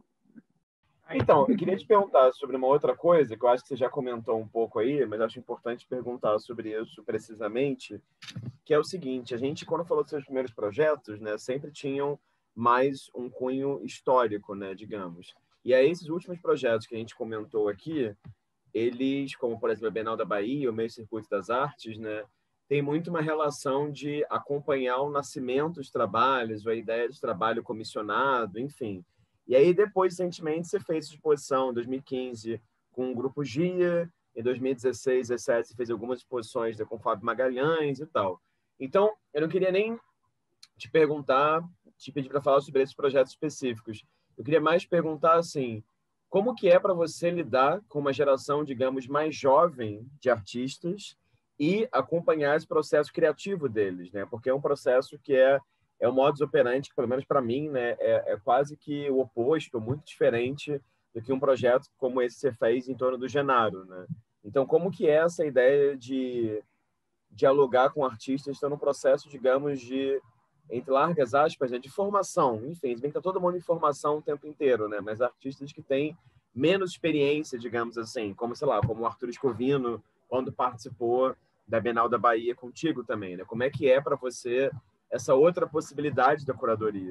Então, eu queria te perguntar sobre uma outra coisa, que eu acho que você já comentou um pouco aí, mas acho importante perguntar sobre isso precisamente, que é o seguinte: a gente, quando falou dos seus primeiros projetos, né, sempre tinham mais um cunho histórico, né, digamos. E aí, esses últimos projetos que a gente comentou aqui, eles, como, por exemplo, a Bienal da Bahia, o Meio Circuito das Artes, né, tem muito uma relação de acompanhar o nascimento dos trabalhos, ou a ideia de trabalho comissionado, enfim. E aí, depois, recentemente, você fez exposição em dois mil e quinze com o Grupo Gia, em dois mil e dezesseis, dois mil e dezessete, você fez algumas exposições com o Fábio Magalhães e tal. Então, eu não queria nem te perguntar, te pedir para falar sobre esses projetos específicos. Eu queria mais perguntar, assim, como que é para você lidar com uma geração, digamos, mais jovem de artistas e acompanhar esse processo criativo deles, né? Porque é um processo que é é um modus operandi que, pelo menos para mim, né, é, é quase que o oposto, muito diferente do que um projeto como esse que você fez em torno do Genaro, né? Então, como que é essa ideia de dialogar com artistas, estão num processo, digamos, de, entre largas aspas, né, de formação, enfim, se bem que está todo mundo em formação o tempo inteiro, né? Mas artistas que têm menos experiência, digamos assim, como, sei lá, como o Arthur Escovino, quando participou da Bienal da Bahia contigo também, né? Como é que é para você essa outra possibilidade da curadoria?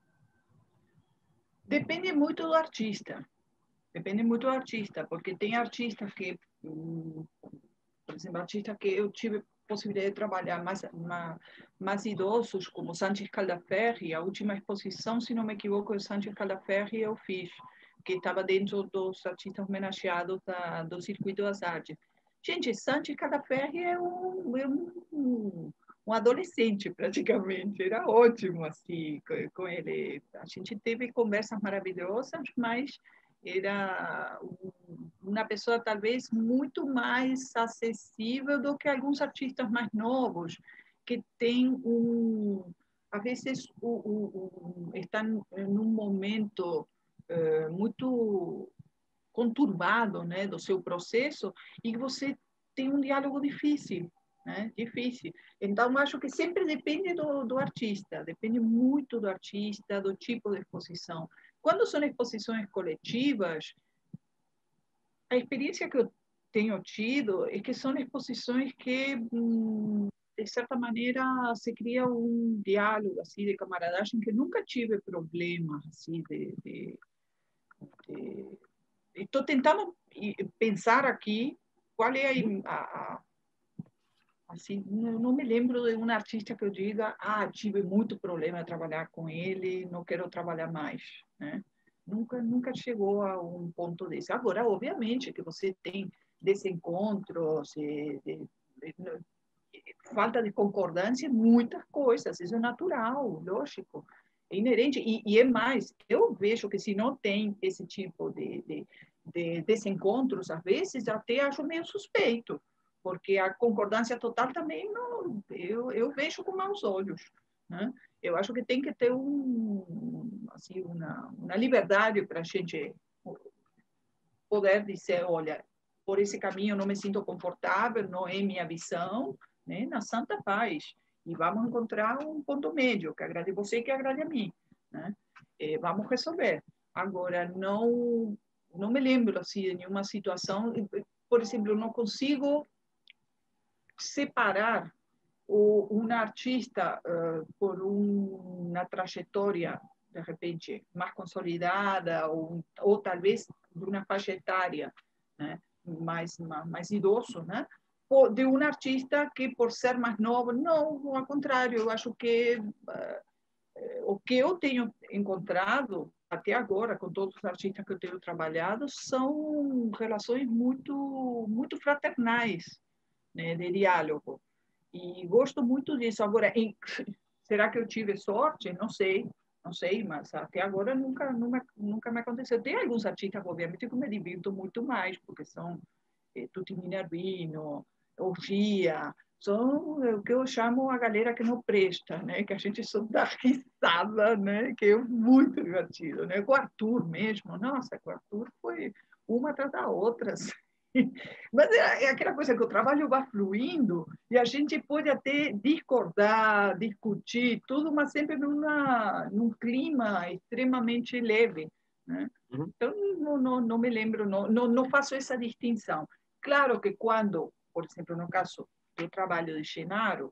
Depende muito do artista. Depende muito do artista, porque tem artistas que, por exemplo, artistas que eu tive possibilidade de trabalhar mais, mais, mais idosos, como Sánchez Caldaferri. A última exposição, se não me equivoco, de Sánchez Caldaferri eu fiz, que estava dentro dos artistas homenageados da, do Circuito das Artes. Gente, Sánchez Caldaferri é um, é um, um adolescente, praticamente. Era ótimo, assim, com, com ele. A gente teve conversas maravilhosas, mas era uma pessoa talvez muito mais acessível do que alguns artistas mais novos, que têm um, às vezes o, o, o, estão num momento uh, muito conturbado, né, do seu processo, e você tem um diálogo difícil, né, difícil. Então, acho que sempre depende do, do artista, depende muito do artista, do tipo de exposição. Quando são exposições coletivas, a experiência que eu tenho tido é que são exposições que, de certa maneira, se cria um diálogo assim, de camaradagem, que nunca tive problemas assim, de, de, de... Estou tentando pensar aqui qual é a, a assim, não me lembro de um artista que eu diga, ah, tive muito problema de trabalhar com ele, não quero trabalhar mais, né? Nunca, nunca chegou a um ponto desse. Agora, obviamente, que você tem desencontros, de, de, de, de, falta de concordância, muitas coisas, isso é natural, lógico, é inerente. E, e é mais, eu vejo que se não tem esse tipo de, de, de desencontros, às vezes, até acho meio suspeito, porque a concordância total também não, eu, eu vejo com maus olhos, né? Eu acho que tem que ter um, assim, uma, uma liberdade para a gente poder dizer, olha, por esse caminho eu não me sinto confortável, não é minha visão, né? Na santa paz. E vamos encontrar um ponto médio, que agrade você e que agrade a mim, né? E vamos resolver. Agora, não, não me lembro assim, de nenhuma situação, por exemplo, não consigo separar o, um artista uh, por um, uma trajetória, de repente, mais consolidada, ou, ou talvez de uma faixa etária, né? mais, mais, mais idoso, né? De um artista que, por ser mais novo, não, ao contrário, eu acho que uh, o que eu tenho encontrado até agora, com todos os artistas que eu tenho trabalhado, são relações muito, muito fraternais, né, de diálogo. E gosto muito disso. Agora, em, será que eu tive sorte? Não sei, não sei, mas até agora nunca, nunca, nunca me aconteceu. Tem alguns artistas, obviamente, que me divirto muito mais, porque são eh, Tutti Minervino, Orgia, são o que eu chamo a galera que não presta, né? Que a gente só dá risada, né? Que é muito divertido, né? Com o Arthur mesmo, nossa, com o Arthur foi uma atrás da outra, assim. Mas é aquela coisa que o trabalho vai fluindo e a gente pode até discordar, discutir, tudo, mas sempre numa, num clima extremamente leve, né? Uhum. Então, não, não, não me lembro, não, não, não faço essa distinção. Claro que quando, por exemplo, no caso do trabalho de Genaro,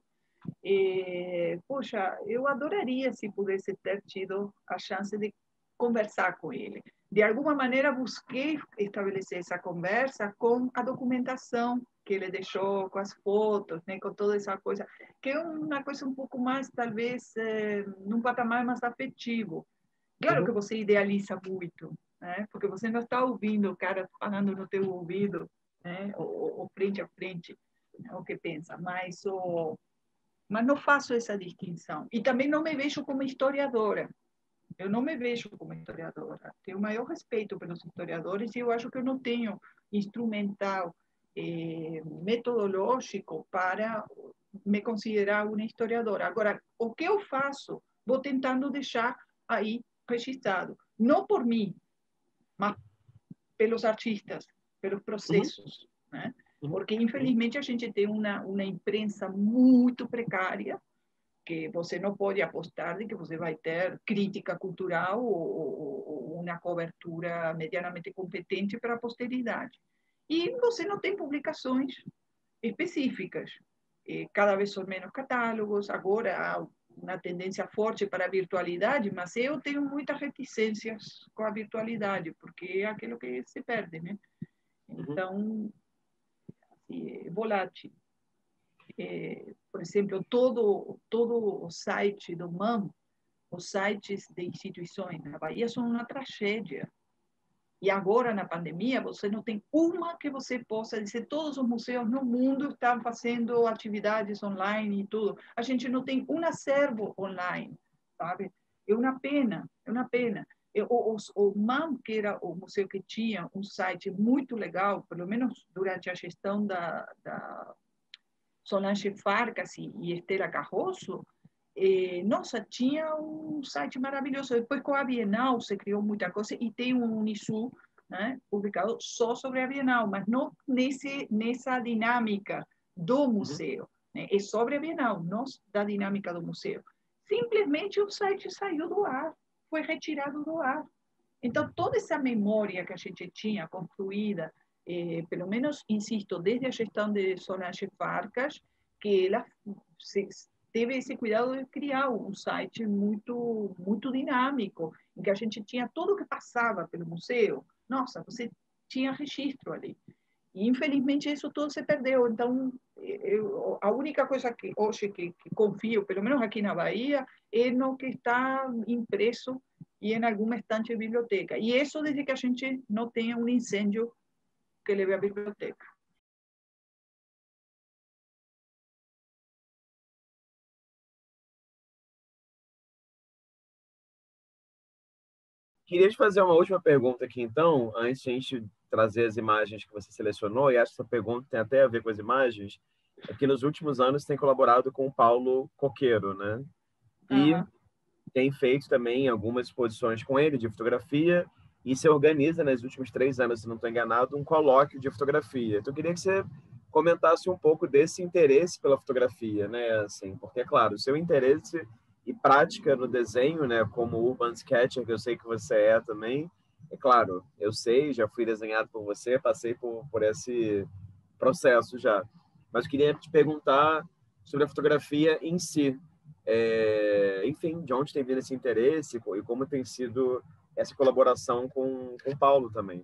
eh, poxa, eu adoraria se pudesse ter tido a chance de conversar com ele. De alguma maneira, busquei estabelecer essa conversa com a documentação que ele deixou, com as fotos, né, com toda essa coisa, que é uma coisa um pouco mais, talvez, eh, num patamar mais afetivo. Claro Uhum. que você idealiza muito, né, porque você não está ouvindo o cara falando no teu ouvido, né, ou, ou frente a frente, né, o que pensa, mas o mas não faço essa distinção. E também não me vejo como historiadora. Eu não me vejo como historiadora. Tenho o maior respeito pelos historiadores e eu acho que eu não tenho instrumental eh, metodológico para me considerar uma historiadora. Agora, o que eu faço, vou tentando deixar aí registrado. Não por mim, mas pelos artistas, pelos Uhum. processos, né? Uhum. Porque, infelizmente, a gente tem uma, uma imprensa muito precária, que você não pode apostar de que você vai ter crítica cultural ou, ou, ou uma cobertura medianamente competente para a posteridade. E você não tem publicações específicas. E cada vez são menos catálogos, agora há uma tendência forte para a virtualidade, mas eu tenho muitas reticências com a virtualidade, porque é aquilo que se perde, né? Então, é volátil. É, por exemplo, todo, todo o site do M A M, os sites de instituições na Bahia são uma tragédia. E agora, na pandemia, você não tem uma que você possa dizer, todos os museus no mundo estão fazendo atividades online e tudo. A gente não tem um acervo online, sabe? É uma pena, é uma pena. O, o, o M A M, que era o museu que tinha um site muito legal, pelo menos durante a gestão da, da Solange Farcas e Estela Carroso, eh, nossa, tinha um site maravilhoso. Depois, com a Bienal, se criou muita coisa e tem um Unisul, né, publicado só sobre a Bienal, mas não nesse, nessa dinâmica do museu. Né? É sobre a Bienal, não da dinâmica do museu. Simplesmente o site saiu do ar, foi retirado do ar. Então, toda essa memória que a gente tinha construída, eh, pelo menos, insisto, desde a gestão de Solange Farcas, que ela se, teve esse cuidado de criar um site muito, muito dinâmico, em que a gente tinha tudo o que passava pelo museu. Nossa, você tinha registro ali. E, infelizmente, isso tudo se perdeu. Então, eu, a única coisa que hoje que, que confio, pelo menos aqui na Bahia, é no que está impresso e em alguma estante de biblioteca. E isso desde que a gente não tenha um incêndio que leve à biblioteca. Queria te fazer uma última pergunta aqui, então, antes de a gente trazer as imagens que você selecionou, e acho que essa pergunta tem até a ver com as imagens, é que nos últimos anos tem colaborado com o Paulo Coqueiro, né? E Uhum. tem feito também algumas exposições com ele de fotografia e se organiza nos últimos três anos, se não estou enganado, um colóquio de fotografia. Então, eu queria que você comentasse um pouco desse interesse pela fotografia, né? Assim, porque, é claro, o seu interesse e prática no desenho, né? Como urban sketcher, que eu sei que você é também, é claro, eu sei, já fui desenhado por você, passei por, por esse processo já. Mas eu queria te perguntar sobre a fotografia em si. É, enfim, de onde tem vindo esse interesse e como tem sido essa colaboração com, com o Paulo também.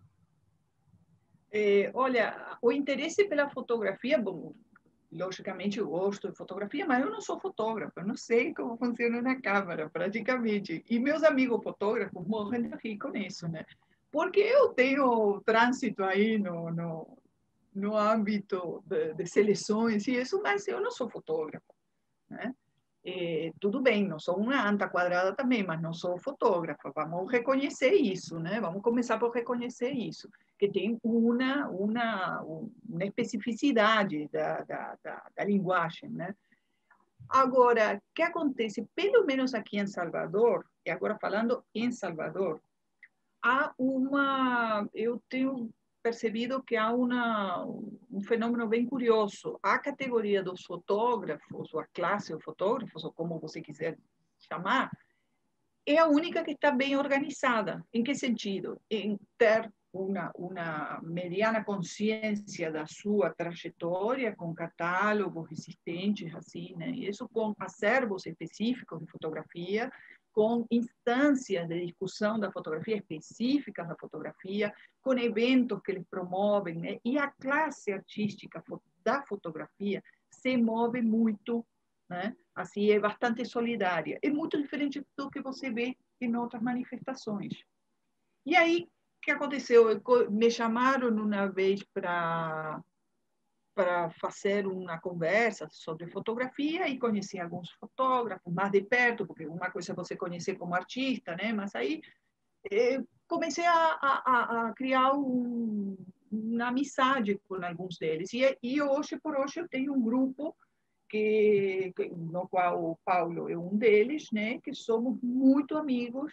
É, olha, o interesse pela fotografia, bom, logicamente eu gosto de fotografia, mas eu não sou fotógrafa, eu não sei como funciona na câmera, praticamente. E meus amigos fotógrafos morrem de rir com isso, né? Porque eu tenho trânsito aí no, no, no âmbito de, de seleções e isso, mas eu não sou fotógrafa, né? É, tudo bem, não sou uma anta quadrada também, mas não sou fotógrafa. Vamos reconhecer isso, né? Vamos começar por reconhecer isso, que tem uma, uma, uma especificidade da, da, da, da linguagem, né? Agora, o que acontece? Pelo menos aqui em Salvador, e agora falando em Salvador, há uma, eu tenho percebido que há uma, um fenômeno bem curioso. A categoria dos fotógrafos, ou a classe de fotógrafos, ou como você quiser chamar, é a única que está bem organizada. Em que sentido? Em ter uma, uma mediana consciência da sua trajetória, com catálogos existentes, assim, né? Isso com acervos específicos de fotografia, com instâncias de discussão da fotografia específicas da fotografia, com eventos que eles promovem, né? E a classe artística da fotografia se move muito, né? Assim, é bastante solidária. É muito diferente do que você vê em outras manifestações. E aí, o que aconteceu? Me chamaram uma vez para para fazer uma conversa sobre fotografia e conheci alguns fotógrafos mais de perto, porque uma coisa é você conhecer como artista, né? Mas aí eh, comecei a, a, a criar um, uma amizade com alguns deles. E, e hoje, por hoje, eu tenho um grupo que, no qual o Paulo é um deles, né? Que somos muito amigos.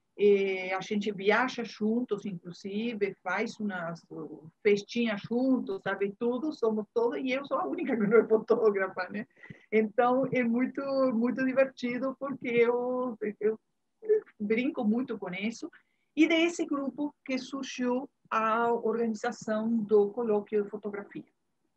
E a gente viaja juntos, inclusive, faz umas festinhas juntos, sabe tudo, somos todos, e eu sou a única que não é fotógrafa, né? Então, é muito, muito divertido, porque eu, eu brinco muito com isso, e desse grupo que surgiu a organização do colóquio de fotografia.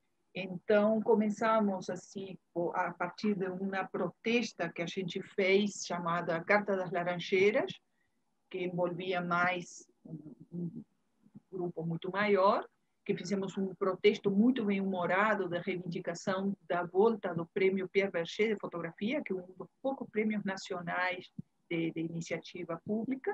Então, começamos assim, a partir de uma protesta que a gente fez, chamada Carta das Laranjeiras, que envolvia mais um grupo muito maior, que fizemos um protesto muito bem-humorado da reivindicação da volta do Prêmio Pierre Berger de Fotografia, que é um dos poucos prêmios nacionais de, de iniciativa pública.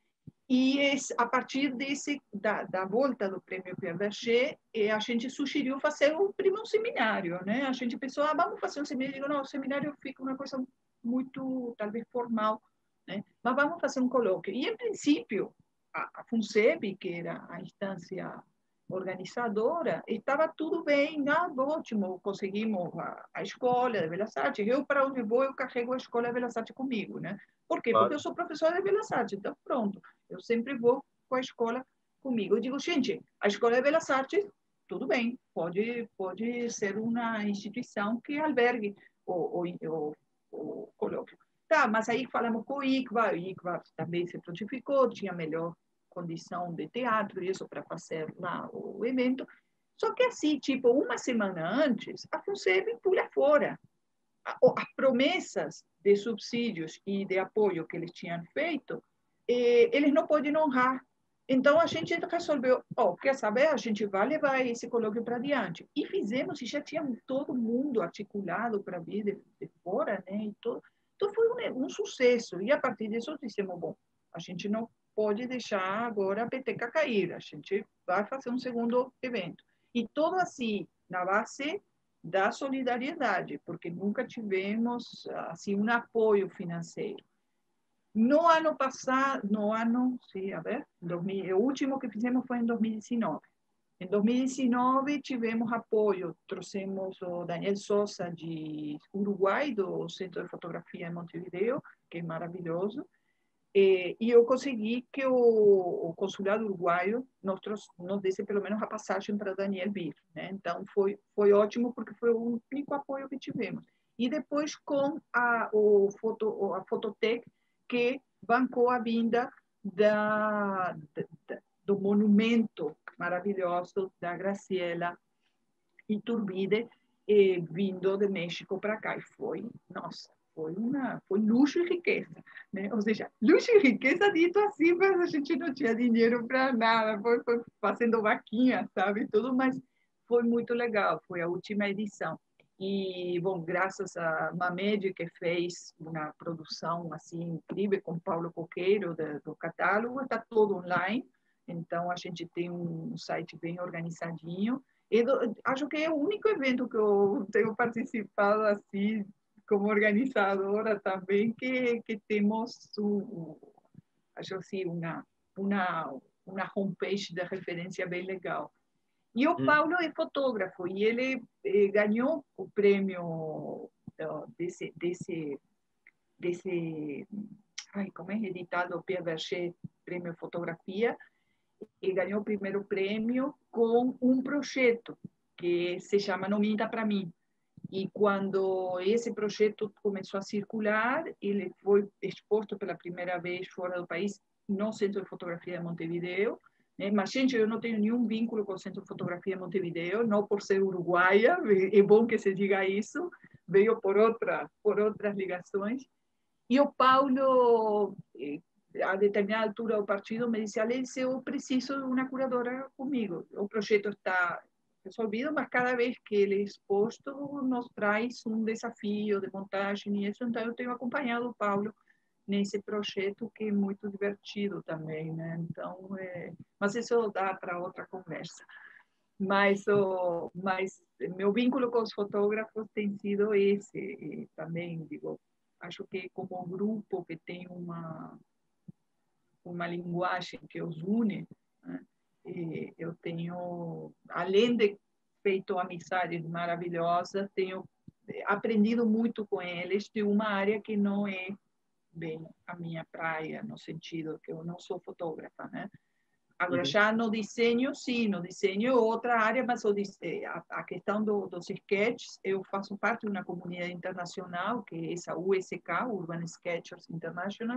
E a partir desse, da, da volta do Prêmio Pierre Berger, a gente sugeriu fazer um, um seminário, né? A gente pensou, ah, vamos fazer um seminário. Eu digo, não, o seminário fica uma coisa muito, talvez, formal, né? Mas vamos fazer um colóquio. E, em princípio, a, a FUNSEB, que era a instância organizadora, estava tudo bem, ah, ótimo, conseguimos a, a escola de Belas Artes. Eu, para onde vou, eu carrego a escola de Belas Artes comigo, né? Por quê? Claro. Porque eu sou professora de Belas Artes, então pronto, eu sempre vou com a escola comigo. Eu digo, gente, a escola de Belas Artes, tudo bem, pode, pode ser uma instituição que albergue o, o, o, o colóquio. Tá, mas aí falamos com o I C V A, o I C V A também se prontificou, tinha melhor condição de teatro, isso para fazer lá o evento. Só que assim, tipo, uma semana antes, a FUNSEB pula fora. As promessas de subsídios e de apoio que eles tinham feito, eh, eles não podem honrar. Então, a gente resolveu, oh, quer saber, a gente vai levar esse colóquio para adiante. E fizemos, e já tinha todo mundo articulado para vir de, de fora, né? E todo. Então, foi um, um sucesso. E, a partir disso, dissemos, bom, a gente não pode deixar agora a peteca cair, a gente vai fazer um segundo evento. E todo assim, na base da solidariedade, porque nunca tivemos assim um apoio financeiro. No ano passado, no ano, sim, a ver, dois mil, o último que fizemos foi em dois mil e dezenove. Em dois mil e dezenove, tivemos apoio, trouxemos o Daniel Sosa, de Uruguai, do Centro de Fotografia em Montevideo, que é maravilhoso, e eu consegui que o, o consulado uruguaio nos, nos desse pelo menos a passagem para Daniel vir, né? Então, foi, foi ótimo, porque foi o único apoio que tivemos. E depois com a, o foto, a Fototec, que bancou a vinda da, da, do monumento maravilhoso da Graciela Iturbide, eh, vindo de México para cá. E foi, nossa, foi, uma, foi luxo e riqueza, né? Ou seja, luxo e riqueza dito assim, mas a gente não tinha dinheiro para nada, foi, foi fazendo vaquinha, sabe, tudo, mas foi muito legal, foi a última edição. E, bom, graças a Mamed, que fez uma produção assim incrível com Paulo Coqueiro, do, do catálogo, está todo online, então a gente tem um site bem organizadinho. E do, acho que é o único evento que eu tenho participado assim, como organizadora também, que, que temos, um, acho assim, uma, uma, uma homepage de referência bem legal. E o Paulo é fotógrafo, e ele eh, ganhou o prêmio desse, desse, desse ai, como é editado, o Pierre Berger, prêmio fotografia, e ganhou o primeiro prêmio com um projeto que se chama Não Minta Para Mim. E quando esse projeto começou a circular, ele foi exposto pela primeira vez fora do país no Centro de Fotografia de Montevideo. Né? Mas, gente, eu não tenho nenhum vínculo com o Centro de Fotografia de Montevideo, não por ser uruguaia, é bom que se diga isso, veio por, outra, por outras ligações. E o Paulo, a determinada altura do partido, me disse: Alice, eu preciso de uma curadora comigo. O projeto está resolvido, mas cada vez que ele é exposto, nos traz um desafio de montagem e isso. Então, eu tenho acompanhado o Paulo nesse projeto, que é muito divertido também, né? Então, é... mas isso dá para outra conversa. Mas, o... mas meu vínculo com os fotógrafos tem sido esse, e também, digo, acho que como grupo que tem uma uma linguagem que os une, né? E eu tenho, além de feito amizades maravilhosas, tenho aprendido muito com eles de uma área que não é bem a minha praia, no sentido que eu não sou fotógrafa, né? Agora, uhum. Já no desenho, sim, no desenho é outra área, mas o, a, a questão do, dos sketches, eu faço parte de uma comunidade internacional, que é essa U S K, Urban Sketchers International,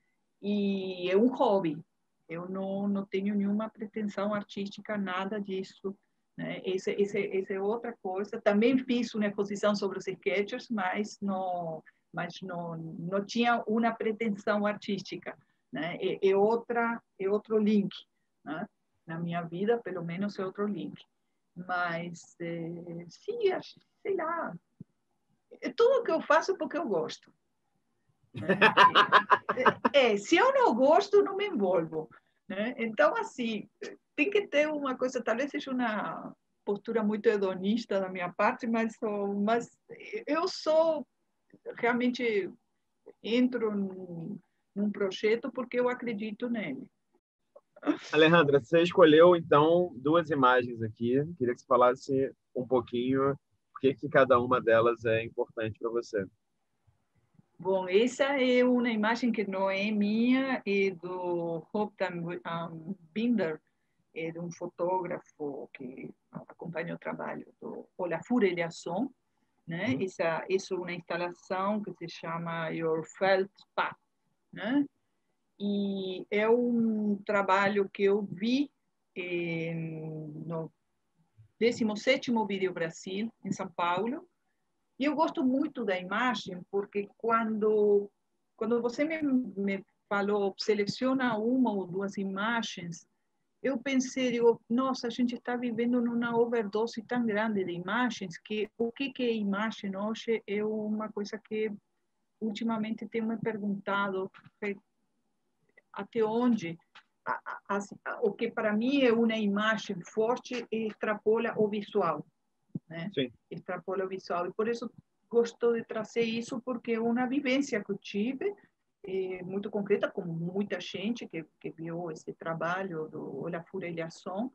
e é um hobby. Eu não, não tenho nenhuma pretensão artística, nada disso. Né? Essa esse, esse é outra coisa. Também fiz uma exposição sobre os sketchers, mas não, mas não, não tinha uma pretensão artística. Né? É, é, outra, é outro link. Né? Na minha vida, pelo menos, é outro link. Mas, é, sim, sei lá. É tudo que eu faço porque eu gosto. É, é, se eu não gosto, não me envolvo. Né? Então, assim, tem que ter uma coisa, talvez seja uma postura muito hedonista da minha parte, mas, mas eu sou, realmente, entro num, num projeto porque eu acredito nele. Alejandra, você escolheu, então, duas imagens aqui. Queria que você falasse um pouquinho por que que cada uma delas é importante para você. Bom, essa é uma imagem que não é minha, é do Houghton um, Binder, é de um fotógrafo que acompanha o trabalho do Olafur Eliasson, né? Uhum. Essa, essa é uma instalação que se chama Your Felt Path, né? E é um trabalho que eu vi eh, no décimo sétimo Vídeo Brasil, em São Paulo. E eu gosto muito da imagem, porque quando, quando você me, me falou, seleciona uma ou duas imagens, eu pensei, digo, nossa, a gente está vivendo numa overdose tão grande de imagens, que o que, que é imagem hoje é uma coisa que ultimamente tenho me perguntado, até onde a, a, a, o que para mim é uma imagem forte extrapola o visual. Né? Sim. Extrapola o visual. E por isso gosto de trazer isso, porque é uma vivência que eu tive, é, muito concreta, com muita gente que, que viu esse trabalho do Olafur Eliasson,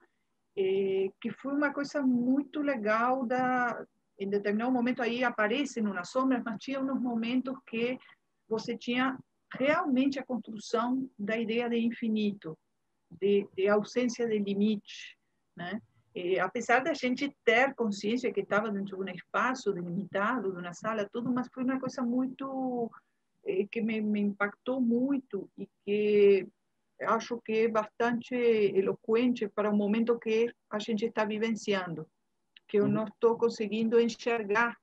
é, que foi uma coisa muito legal. Da, em determinado momento aí aparecem umas sombras, mas tinha uns momentos que você tinha realmente a construção da ideia de infinito, de, de ausência de limite, né? E, apesar da gente ter consciência que estava dentro de um espaço delimitado, de uma sala, tudo, mas foi uma coisa muito eh, que me, me impactou muito e que acho que é bastante eloquente para o momento que a gente está vivenciando, que eu não estou conseguindo enxergar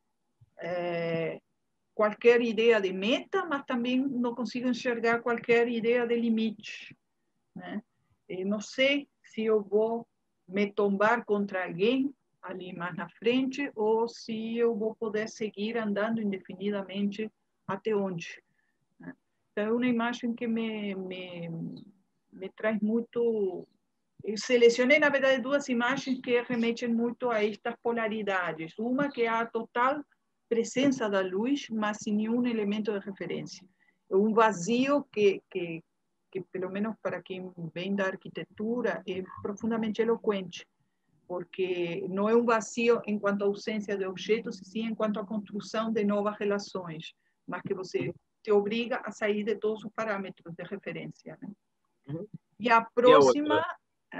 é, qualquer ideia de meta, mas também não consigo enxergar qualquer ideia de limite, né? E não sei se eu vou me tombar contra alguém ali mais na frente ou se eu vou poder seguir andando indefinidamente até onde, né? Então, é uma imagem que me, me, me traz muito. Eu selecionei, na verdade, duas imagens que remetem muito a estas polaridades. Uma que é a total presença da luz, mas sem nenhum elemento de referência. Um vazio que, que, que, pelo menos para quem vem da arquitetura, é profundamente eloquente, porque não é um vazio em quanto à ausência de objetos, sim em quanto à construção de novas relações, mas que você te obriga a sair de todos os parâmetros de referência, né? Uhum. E a E a próxima, outra?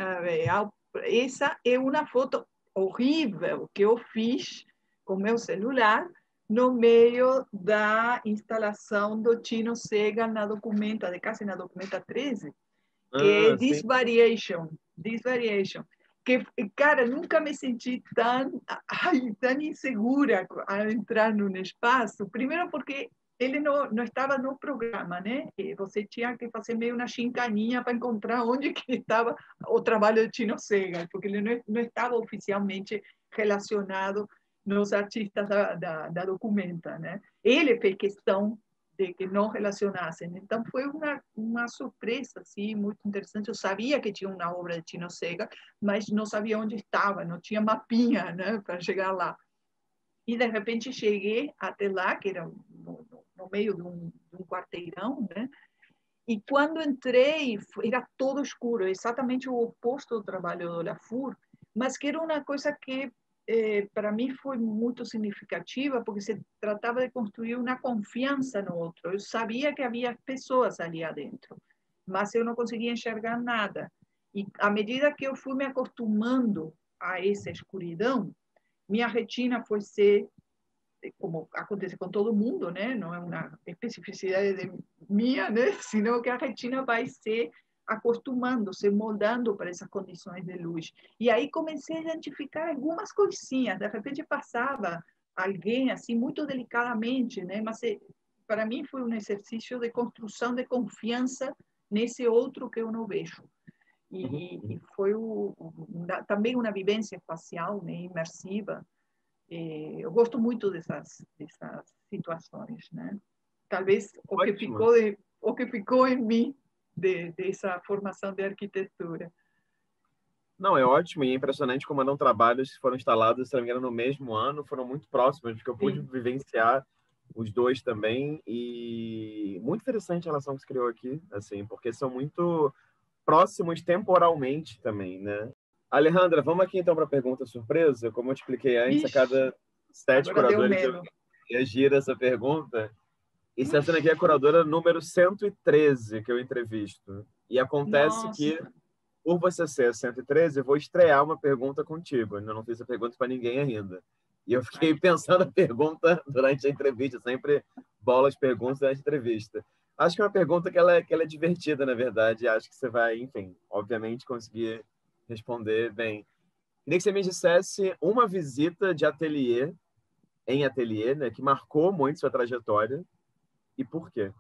essa é uma foto horrível que eu fiz com meu celular no meio da instalação do Tino Sega na Documenta, de casa na Documenta treze, que é Ah, This sim. Variation, This Variation, que, cara, nunca me senti tão, ai, tão insegura ao entrar num espaço, primeiro porque ele não, não estava no programa, né? E você tinha que fazer meio uma chincaninha para encontrar onde que estava o trabalho de Tino Sega, porque ele não, não estava oficialmente relacionado nos artistas da, da, da Documenta, né? Ele fez questão de que não relacionassem. Então, foi uma, uma surpresa, assim, muito interessante. Eu sabia que tinha uma obra de Tino Sega, mas não sabia onde estava, não tinha mapinha, né, para chegar lá. E, de repente, cheguei até lá, que era no, no meio de um, de um quarteirão, né? E quando entrei, era todo escuro, exatamente o oposto do trabalho do Lafur, mas que era uma coisa que, eh, para mim, foi muito significativa, porque se tratava de construir uma confiança no outro. Eu sabia que havia pessoas ali adentro, mas eu não conseguia enxergar nada. E, à medida que eu fui me acostumando a essa escuridão, minha retina foi ser, como acontece com todo mundo, né? Não é uma especificidade minha, né? Sino que a retina vai se acostumando, se moldando para essas condições de luz. E aí comecei a identificar algumas coisinhas. De repente passava alguém assim muito delicadamente, né? Mas para mim foi um exercício de construção de confiança nesse outro que eu não vejo. E, Uhum. e foi o, o, também uma vivência espacial, né? Imersiva. Eu gosto muito dessas, dessas situações, né? Talvez o que Ótimo. ficou de, o que ficou em mim de, dessa formação de arquitetura. Não, é ótimo e é impressionante como eram trabalhos que foram instalados, se não me engano, no mesmo ano, foram muito próximos, porque eu pude Sim. vivenciar os dois também e muito interessante a relação que se criou aqui, assim, porque são muito próximos temporalmente também, né? Alejandra, vamos aqui então para a pergunta surpresa. Como eu te expliquei antes, a Ixi, cada sete agora deu curadores eu medo. ia gira essa pergunta. E essa aqui é a curadora número cento e treze que eu entrevisto. E acontece que, Nossa. por você ser cento e treze, eu vou estrear uma pergunta contigo. Eu ainda não fiz a pergunta para ninguém ainda. E eu fiquei pensando a pergunta durante a entrevista, sempre bola as perguntas durante a entrevista. Acho que é uma pergunta que ela é, que ela é divertida, na verdade. Acho que você vai, enfim, obviamente conseguir responder bem. Queria que você me dissesse uma visita de ateliê, em ateliê, né, que marcou muito sua trajetória e por quê?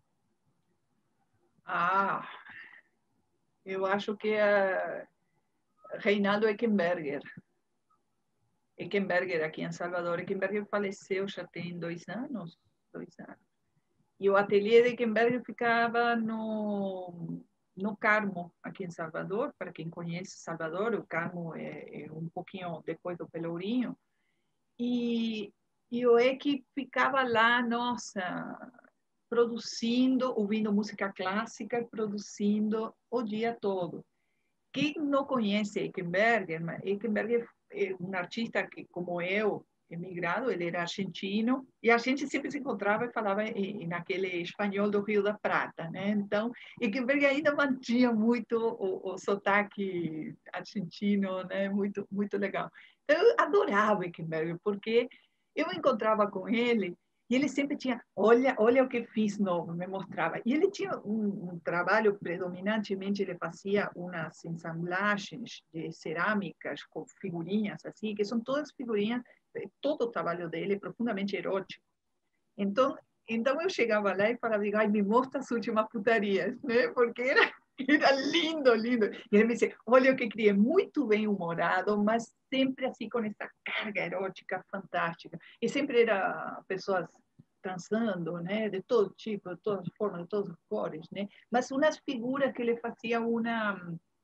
Ah, eu acho que é Reinaldo Eckenberger. Eckenberger, aqui em Salvador. Eckenberger faleceu já tem dois anos. Dois anos. E o ateliê de Eckenberger ficava no, no Carmo, aqui em Salvador. Para quem conhece Salvador, o Carmo é, é um pouquinho depois do Pelourinho. E, e o Eck ficava lá, nossa, produzindo, ouvindo música clássica, produzindo o dia todo. quem não conhece Eckenberger, Eckenberger é um artista que, como eu, emigrado, ele era argentino, e a gente sempre se encontrava e falava em, naquele espanhol do Rio da Prata, né? Então, Eckenberger ainda mantinha muito o, o sotaque argentino, né? Muito, muito legal. Então, eu adorava Eckenberger, porque eu encontrava com ele e ele sempre tinha, olha, olha o que fiz novo, me mostrava. E ele tinha um, um trabalho, predominantemente ele fazia umas ensamblagens de cerâmicas com figurinhas, assim, que são todas figurinhas, todo o trabalho dele é profundamente erótico. Então, então eu chegava lá e falava, ai, me mostra as últimas putarias, né? Porque era, era lindo, lindo. E ele me disse, olha o que criei, muito bem humorado, mas sempre assim com essa carga erótica fantástica. E sempre era pessoas transando, né? De todo tipo, de todas formas, de todas as cores, né? Mas umas figuras que ele fazia uma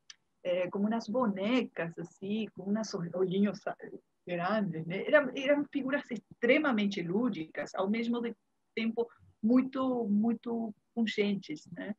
é, como umas bonecas assim, com umas olhinhos grandes, né? Eram, eram figuras extremamente lúdicas, ao mesmo tempo muito muito pungentes, né?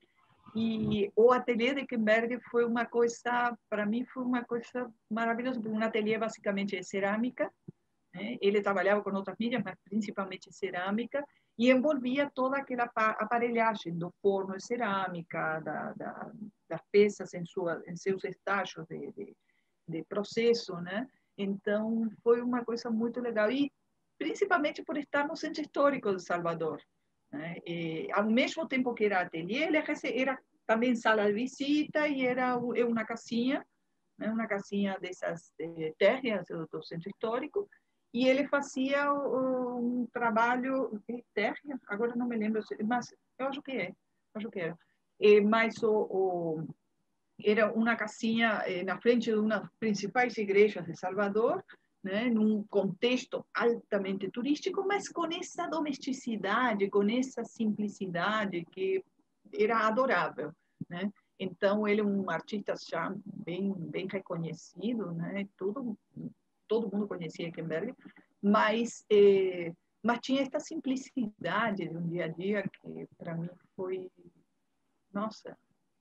E o ateliê de Eckenberger foi uma coisa, para mim foi uma coisa maravilhosa, um ateliê basicamente de cerâmica, né? Ele trabalhava com outras mídias, mas principalmente cerâmica, e envolvia toda aquela aparelhagem do forno de cerâmica, da, da, das peças em, sua, em seus estágios de, de, de processo, né? Então, foi uma coisa muito legal. E principalmente por estar no Centro Histórico de Salvador, né? E, ao mesmo tempo que era ateliê, ele era também sala de visita e era uma casinha, né? Uma casinha dessas de térreas do, do Centro Histórico. E ele fazia um trabalho de térrea, agora não me lembro, mas eu acho que é, acho que era. E, mas o, o era uma casinha eh, na frente de uma das principais igrejas de Salvador, né, num contexto altamente turístico, mas com essa domesticidade, com essa simplicidade que era adorável, né? Então ele é um artista já bem bem reconhecido, né? Tudo todo mundo conhecia Eckenberger, mas eh, mas tinha esta simplicidade de um dia a dia que para mim foi, nossa,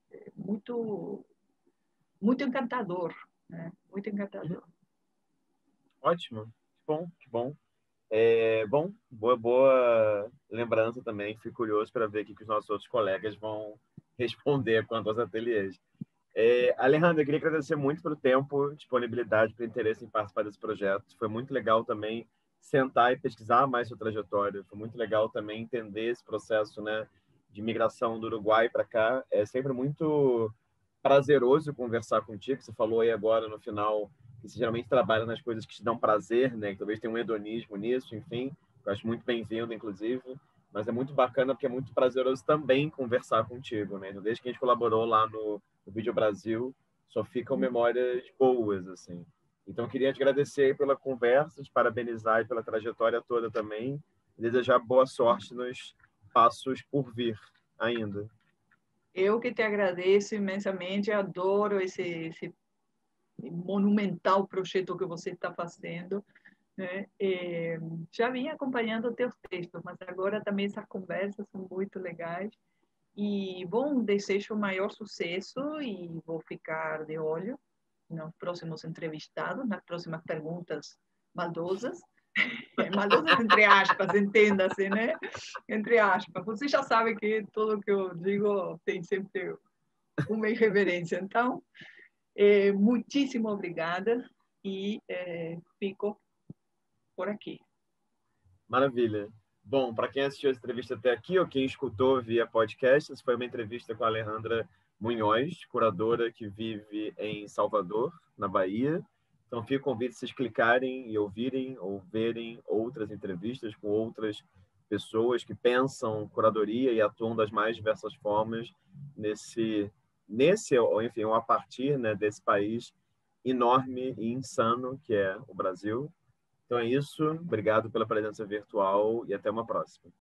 muito muito encantador, né? Muito encantador. Ótimo, que bom, que bom. É, bom, boa, boa lembrança também. Fico curioso para ver o que os nossos outros colegas vão responder quanto aos ateliês. É, Alejandra, eu queria agradecer muito pelo tempo, disponibilidade, pelo interesse em participar desse projeto. Foi muito legal também sentar e pesquisar mais sua trajetória. Foi muito legal também entender esse processo, né, de migração do Uruguai para cá. É sempre muito prazeroso conversar contigo. Você falou aí agora no final que você geralmente trabalha nas coisas que te dão prazer, né? Que talvez tenha um hedonismo nisso, enfim. Eu acho muito bem-vindo, inclusive. Mas é muito bacana porque é muito prazeroso também conversar contigo, né? Então, desde que a gente colaborou lá no, no Vídeo Brasil, só ficam memórias boas, assim. Então, eu queria te agradecer pela conversa, te parabenizar pela trajetória toda também, e desejar boa sorte nos passos por vir ainda. Eu que te agradeço imensamente, adoro esse, esse monumental projeto que você está fazendo, né? É, já vim acompanhando teus textos, mas agora também essas conversas são muito legais. E, bom, desejo o maior sucesso e vou ficar de olho nos próximos entrevistados, nas próximas perguntas maldosas. Maldosas entre aspas, entenda-se, né? Entre aspas. Você já sabe que tudo que eu digo tem sempre uma irreverência. Então, é, muitíssimo obrigada e é, fico por aqui. Maravilha. Bom, para quem assistiu essa entrevista até aqui ou quem escutou via podcast, essa foi uma entrevista com a Alejandra Munhoz, curadora que vive em Salvador, na Bahia. Então, fica o convite de vocês clicarem e ouvirem ou verem outras entrevistas com outras pessoas que pensam curadoria e atuam das mais diversas formas nesse, nesse ou enfim, ou a partir, né, desse país enorme e insano que é o Brasil. Então é isso. Obrigado pela presença virtual e até uma próxima.